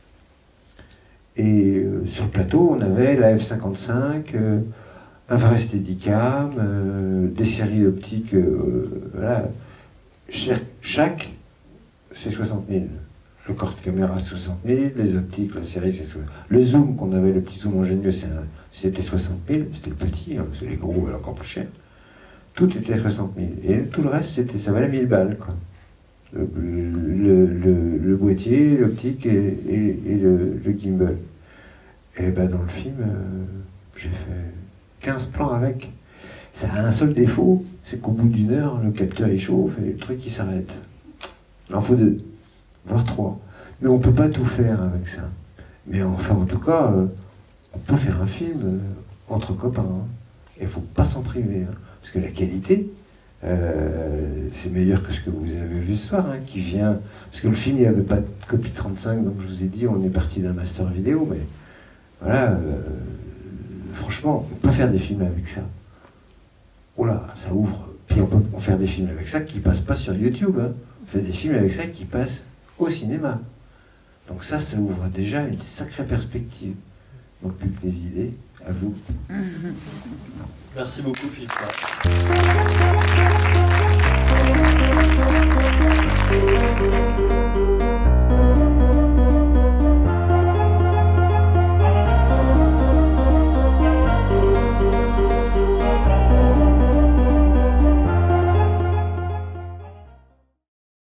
Et euh, sur le plateau, on avait la F cinquante-cinq. Euh, un vrai Steadicam, euh, des séries optiques, euh, voilà. Chaque, chaque c'est soixante mille. Le corps de caméra, soixante mille, les optiques, la série, c'est soixante mille. Le zoom qu'on avait, le petit zoom ingénieux, c'était soixante mille, c'était le petit, hein, parce que les gros, alors encore plus cher. Tout était soixante mille. Et tout le reste, c'était, ça valait mille balles, quoi. Le, le, le, le boîtier, l'optique et, et, et le, le gimbal. Et ben dans le film, euh, j'ai fait quinze plans avec. Ça a un seul défaut, c'est qu'au bout d'une heure, le capteur il chauffe et le truc il s'arrête. Il en faut deux, voire trois. Mais on peut pas tout faire avec ça. Mais enfin, en tout cas, euh, on peut faire un film euh, entre copains. Hein. Et il faut pas s'en priver. Hein. Parce que la qualité, euh, c'est meilleur que ce que vous avez vu ce soir, hein, qui vient... Parce que le film, il n'y avait pas de copie trente-cinq, donc je vous ai dit, on est parti d'un master vidéo, mais voilà... Euh, franchement, on peut faire des films avec ça. Oh là, ça ouvre. Puis on peut faire des films avec ça qui ne passent pas sur YouTube. Hein. On fait des films avec ça qui passent au cinéma. Donc ça, ça ouvre déjà une sacrée perspective. Donc plus que des idées, à vous. Merci beaucoup, Philippe.